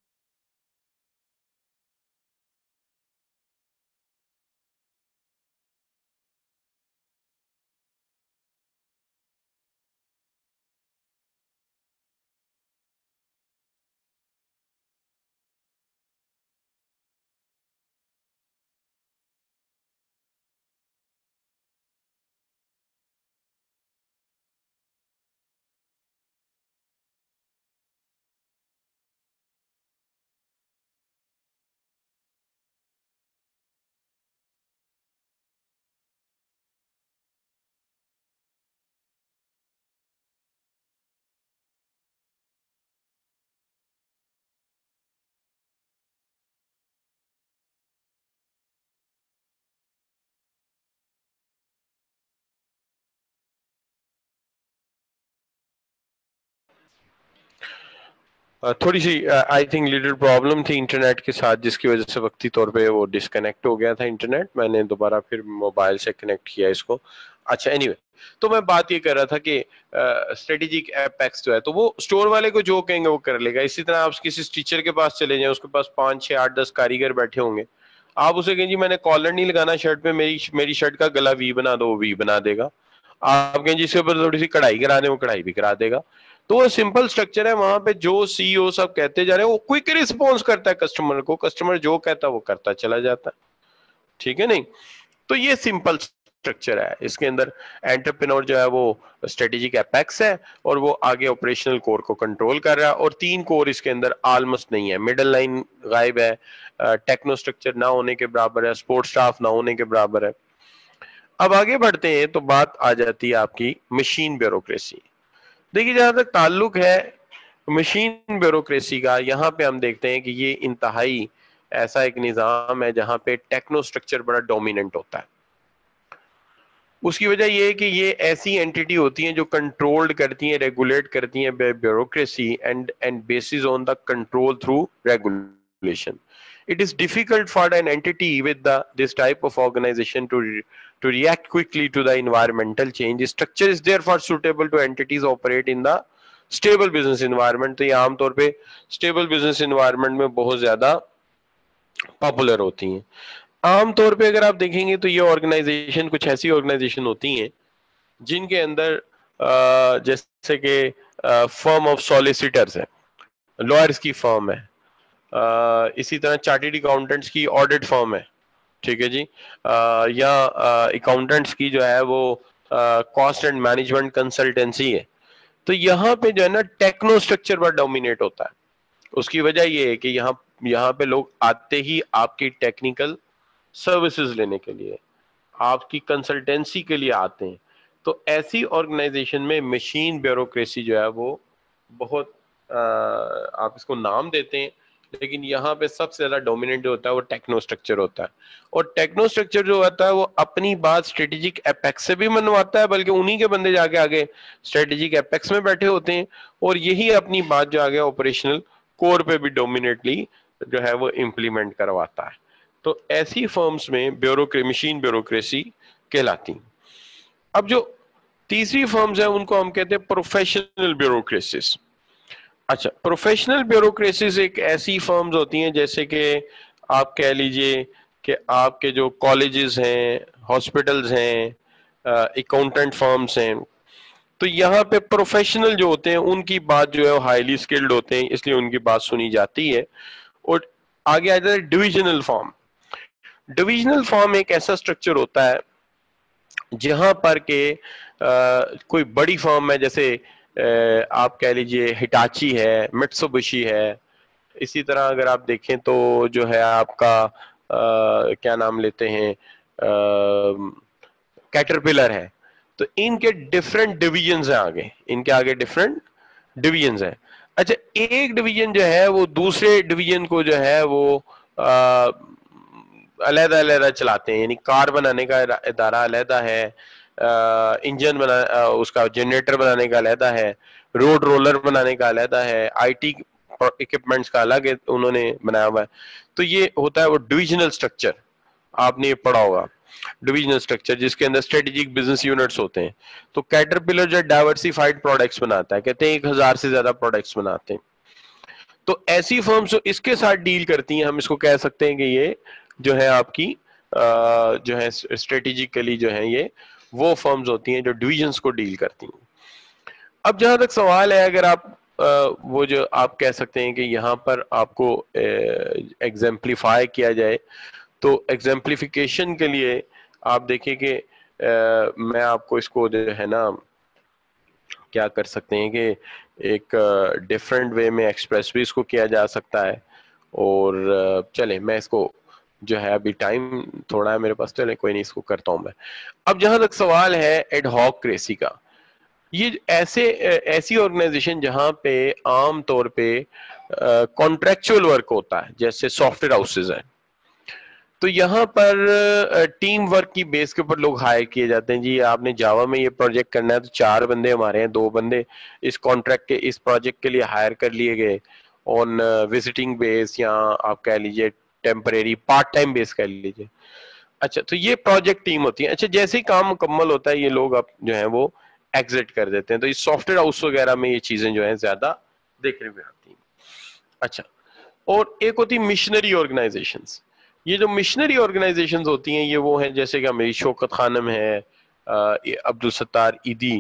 تھوڑی سی آئی تھنک لیٹل پرابلم تھی انٹرنیٹ کے ساتھ, جس کی وجہ سے وقتی طور پہ وہ ڈسکنیکٹ ہو گیا تھا انٹرنیٹ. میں نے دوبارہ پھر موبائل سے کنیکٹ کیا اس کو. اچھا اینی وے, تو میں بات یہ کر رہا تھا کہ اسٹریٹجک ایپیکس جو ہے تو وہ اسٹور والے کو جو کہیں گے وہ کر لے گا. اسی طرح آپ کسی ٹیچر کے پاس چلے جائیں, اس کے پاس پانچ چھ آٹھ دس کاریگر بیٹھے ہوں گے, آپ اسے کہیں جی میں نے کالر نہیں لگانا شرٹ پہ, میری میری شرٹ کا گلا وی بنا دو, وہ وی بنا دے گا. آپ کہیں جی اس کے اوپر تھوڑی سی کڑھائی کرا دیں, وہ کڑھائی بھی کرا دے گا. تو وہ سمپل سٹرکچر ہے, وہاں پہ جو سی او سب کہتے جا رہے ہیں وہ کوئک رسپانس کرتا ہے کسٹمر کو, کسٹمر جو کہتا ہے وہ کرتا چلا جاتا ہے, ٹھیک ہے نہیں. تو یہ سمپل سٹرکچر ہے. اس کے اندر انٹرپرینور جو ہے وہ اسٹریٹجک اپیکس ہے اور وہ آگے آپریشنل کور کو کنٹرول کر رہا ہے, اور تین کور اس کے اندر آلموسٹ نہیں ہے, مڈل لائن غائب ہے, ٹیکنو سٹرکچر نہ ہونے کے برابر ہے, سپورٹ سٹاف نہ ہونے کے برابر ہے. اب آگے بڑھتے ہیں تو بات آ جاتی ہے آپ کی مشین بیوروکریسی. دیکھیے جہاں تک تعلق ہے مشین بیوروکریسی کا, یہاں پہ ہم دیکھتے ہیں کہ یہ انتہائی ایسا ایک نظام ہے جہاں پہ ٹیکنو سٹرکچر بڑا ڈومیننٹ ہوتا ہے. اس کی وجہ یہ ہے کہ یہ ایسی اینٹی ہوتی ہیں جو کنٹرولڈ کرتی ہیں, ریگولیٹ کرتی ہیں bureaucracy and and bases on the control through regulation. It is difficult for an entity with the this type of organization to to react quickly to the environmental change. Structure is therefore suitable to entities operate in the stable business environment. تو یہ عام طور پہ stable business environment میں بہت زیادہ پاپولر ہوتی ہیں. عام طور پہ اگر آپ دیکھیں گے تو یہ آرگنائزیشن کچھ ایسی آرگنائزیشن ہوتی ہیں جن کے اندر جیسے کہ فرم آف سولیسیٹرز ہے, لائرز کی فرم ہے, اسی طرح چارٹرڈ اکاؤنٹنٹس کی آڈٹ فرم ہے, ٹھیک ہے جی, یا اکاؤنٹنٹس کی جو ہے وہ کاسٹ اینڈ مینجمنٹ کنسلٹنسی ہے. تو یہاں پہ جو ہے نا ٹیکنو اسٹرکچر پر ڈومینیٹ ہوتا ہے. اس کی وجہ یہ ہے کہ یہاں یہاں پہ لوگ آتے ہی آپ کی ٹیکنیکل سروسز لینے کے لیے, آپ کی کنسلٹنسی کے لیے آتے ہیں. تو ایسی آرگنائزیشن میں مشین بیوروکریسی جو ہے وہ بہت آپ اس کو نام دیتے ہیں, لیکن یہاں پہ سب سے زیادہ ڈومیننٹ جو ہوتا ہے وہ ٹیکنو اسٹرکچر ہوتا ہے. اور ٹیکنو اسٹرکچر جو ہوتا ہے وہ اپنی بات اسٹریٹجک اپیکس سے بھی منواتا ہے, بلکہ انہی کے بندے جا کے آگے اسٹریٹجک اپیکس میں بیٹھے ہوتے ہیں, اور یہی اپنی بات جو آگے آپریشنل کور پہ بھی ڈومینیٹلی جو ہے وہ امپلیمنٹ کرواتا ہے. تو ایسی فرمز میں بیوروکری مشین بیوروکریسی کہلاتی ہیں. اب جو تیسری فرمز ہیں ان کو ہم کہتے ہیں پروفیشنل بیوروکریسیز. اچھا, پروفیشنل بیوروکریسیز ایک ایسی فرمز ہوتی ہیں جیسے کہ آپ کہہ لیجئے کہ آپ کے جو کالجز ہیں, ہاسپٹلز ہیں, اکاؤنٹنٹ فرمز ہیں, تو یہاں پہ پروفیشنل جو ہوتے ہیں ان کی بات جو ہے وہ ہائیلی اسکلڈ ہوتے ہیں, اس لیے ان کی بات سنی جاتی ہے. اور آگے آ جاتا ہے ڈویژنل فارم. ڈویژنل فارم ایک ایسا سٹرکچر ہوتا ہے جہاں پر کہ کوئی بڑی فرم ہے, جیسے آپ کہہ لیجئے ہٹاچی ہے, مٹسوبشی ہے, اسی طرح اگر آپ دیکھیں تو جو ہے آپ کا کیا نام لیتے ہیں کیٹرپلر ہے. تو ان کے ڈفرنٹ ڈویژنز ہیں آگے, ان کے آگے ڈفرنٹ ڈویژنز ہیں. اچھا, ایک ڈویژن جو ہے وہ دوسرے ڈویژن کو جو ہے وہ علیحدہ علیحدہ چلاتے ہیں, یعنی کار بنانے کا ادارہ علیحدہ ہے, انجن بنا اس کا جنریٹر بنانے کا علیحدہ ہے, روڈ رولر بنانے کا علیحدہ ہے, آئی ٹی اکوپمنٹس کا الگ انہوں نے بنایا ہوا ہے. تو یہ ہوتا ہے وہ ڈویژنل سٹرکچر, آپ نے یہ پڑھا ہوگا ڈویژنل سٹرکچر, جس کے اندر اسٹریٹجک بزنس یونٹس ہوتے ہیں. تو کیٹرپلر جو ڈائیورسیفائڈ پروڈکٹس بناتا ہے, کہتے ہیں ایک ہزار سے زیادہ پروڈکٹس بناتے ہیں. تو ایسی فرمز اس کے ساتھ ڈیل کرتی ہیں, ہم اس کو کہہ سکتے ہیں کہ یہ جو ہے آپ کی جو ہے اسٹریٹجیکلی جو ہے یہ وہ فرمز ہوتی ہیں جو ڈویژنز کو ڈیل کرتی ہیں. اب جہاں تک سوال ہے, اگر آپ وہ جو آپ کہہ سکتے ہیں کہ یہاں پر آپ کو ایگزمپلیفائی کیا جائے, تو ایگزمپلیفیکیشن کے لیے آپ دیکھیں کہ میں آپ کو اس کو جو ہے نا کیا کر سکتے ہیں کہ ایک ڈیفرنٹ وے میں ایکسپریس بھی اس کو کیا جا سکتا ہے. اور چلے میں اس کو جو ہے ابھی ٹائم تھوڑا ہے میرے پاس, چلے کوئی نہیں اس کو کرتا ہوں میں. اب جہاں تک سوال ہے ایڈ ہاک کریسی کا, یہ ایسے ایسی آرگنائزیشن جہاں پہ عام طور پہ کانٹریکچوئل ورک ہوتا ہے, جیسے سافٹ ویئر ہاؤسز ہیں, تو یہاں پر ٹیم ورک کی بیس کے اوپر لوگ ہائر کیے جاتے ہیں. جی آپ نے جاوا میں یہ پروجیکٹ کرنا ہے تو چار بندے ہمارے ہیں, دو بندے اس کانٹریکٹ کے اس پروجیکٹ کے لیے ہائر کر لیے گئے آن وزٹنگ بیس, یا آپ کہہ لیجیے ٹیمپریری پارٹ ٹائم بیس کہہ لیجیے. اچھا, تو یہ پروجیکٹ ٹیم ہوتی ہے. اچھا, جیسے ہی کام مکمل ہوتا ہے یہ لوگ اب جو ہیں وہ ایگزٹ کر دیتے ہیں. تو یہ سافٹ ویئر ہاؤس وغیرہ میں یہ چیزیں جو ہیں زیادہ دیکھنے میں آتی ہیں. اچھا, اور ایک ہوتی مشنری آرگنائزیشنز. یہ جو مشنری آرگنائزیشنز ہوتی ہیں یہ وہ ہیں جیسے کہ میری شوکت خانم ہے, عبدالستار عیدی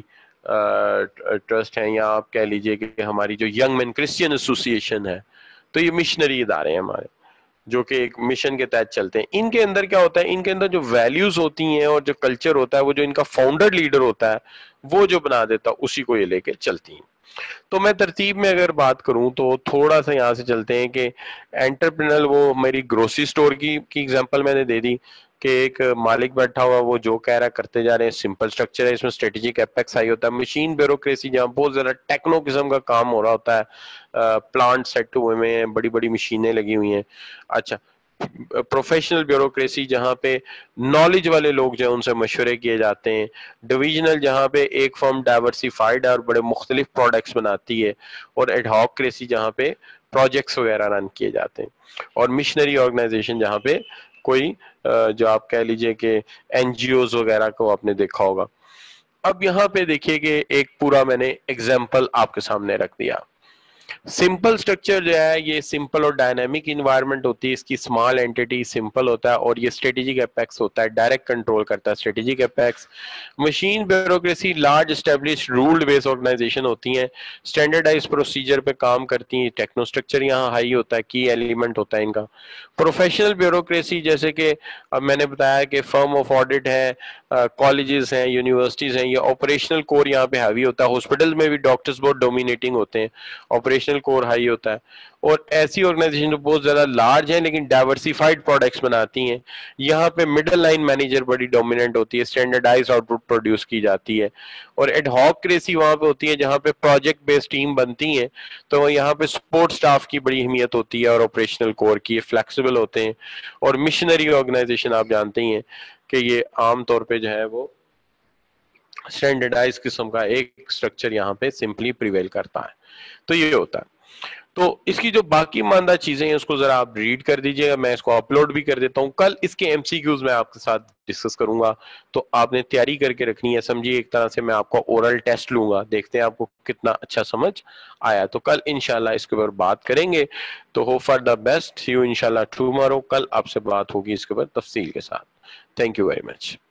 ٹرسٹ ہیں, یا آپ کہہ لیجئے کہ ہماری جو ینگ مین کرسچین ایسوسیشن ہے, تو یہ مشنری ادارے ہیں ہمارے جو کہ ایک مشن کے تحت چلتے ہیں. ان کے اندر کیا ہوتا ہے, ان کے اندر جو ویلیوز ہوتی ہیں اور جو کلچر ہوتا ہے, وہ جو ان کا فاؤنڈر لیڈر ہوتا ہے وہ جو بنا دیتا ہے اسی کو یہ لے کے چلتی ہیں. تو میں ترتیب میں اگر بات کروں تو تھوڑا سا یہاں سے چلتے ہیں کہ انٹرپرینل, وہ میری گروسری سٹور کی کی ایگزامپل میں نے دے دی کہ ایک مالک بیٹھا ہوا وہ جو کہہ رہا کرتے جا رہے ہیں, سمپل سٹرکچر ہے, اس میں اسٹریٹجک ایپیکس ہائی ہوتا ہے. مشین بیوروکریسی جہاں بہت زیادہ ٹیکنو قسم کا کام ہو رہا ہوتا ہے, پلانٹ سیٹ ہوئے ہوئے ہیں, بڑی بڑی مشینیں لگی ہوئی ہیں. اچھا, پروفیشنل بیوروکریسی جہاں پہ نالج والے لوگ جو ہیں ان سے مشورے کیے جاتے ہیں. ڈویژنل جہاں پہ ایک فرم ڈائیورسیفائڈ ہے اور بڑے مختلف پروڈکٹس بناتی ہے. اور ایڈہاکریسی جہاں پہ پروجیکٹس وغیرہ رن کیے جاتے ہیں. اور مشنری آرگنائزیشن جہاں پہ کوئی جو آپ کہہ لیجئے کہ این جی اوز وغیرہ کو آپ نے دیکھا ہوگا. اب یہاں پہ دیکھیے کہ ایک پورا میں نے ایگزامپل آپ کے سامنے رکھ دیا. سمپل سٹرکچر جو ہے یہ سمپل اور ڈائنامک انوائرمنٹ ہوتی ہے, اس کی اسمال اینٹی سمپل ہوتا ہے, اور یہ اسٹریٹجک ایپیکس ہوتا ہے, ڈائریکٹ کنٹرول کرتا ہے strategic apex. Machine bureaucracy large establish ruled base organisation ہوتی ہیں, اسٹینڈرڈائز پروسیجر پہ کام کرتی ہیں, ٹیکنو اسٹرکچر یہاں ہائی ہوتا ہے, کی ایلیمنٹ ہوتا ہے ان کا. پروفیشنل بیوروکریسی جیسے کہ اب میں نے بتایا کہ فرم آف آڈٹ ہے, کالجز ہیں, یونیورسٹیز ہیں, یہ آپریشنل کور یہاں پہ ہیوی ہوتا ہے. ہاسپٹل میں بھی ڈاکٹرز بہت ڈومینیٹنگ ہوتے ہیں, آپریشنل کور ہائی ہوتا ہے. اور ایسی آرگنائزیشن جو بہت زیادہ لارج ہیں لیکن ڈائیورسیفائڈ پروڈکٹس بناتی ہیں, یہاں پہ مڈل لائن مینیجر بڑی ڈومیننٹ ہوتی ہے, اسٹینڈرڈائز آؤٹ پٹ پروڈیوس کی جاتی ہے. اور ایڈہاکریسی وہاں پہ ہوتی ہے جہاں پہ پروجیکٹ بیسڈ ٹیم بنتی ہیں, تو یہاں پہ سپورٹ سٹاف کی بڑی اہمیت ہوتی ہے اور آپریشنل کور کی, فلیکسیبل ہوتے ہیں. اور مشنری آرگنائزیشن آپ جانتے ہی ہیں کہ یہ عام طور پہ جو ہے وہ اسٹینڈرڈائز قسم کا ایک سٹرکچر یہاں پہ سمپلی پریویل کرتا ہے. تو یہ ہوتا ہے. تو اس کی جو باقی ماندہ چیزیں ہیں اس کو ذرا آپ ریڈ کر دیجئے گا, میں اس کو اپلوڈ بھی کر دیتا ہوں. کل اس کے ایم سی کیوز میں آپ کے ساتھ ڈسکس کروں گا, تو آپ نے تیاری کر کے رکھنی ہے. سمجھیے ایک طرح سے میں آپ کو اورل ٹیسٹ لوں گا, دیکھتے ہیں آپ کو کتنا اچھا سمجھ آیا. تو کل انشاءاللہ اس کے اوپر بات کریں گے. تو hope for the best, see you انشاءاللہ ٹمارو. کل آپ سے بات ہوگی اس کے اوپر تفصیل کے ساتھ. Thank you very much.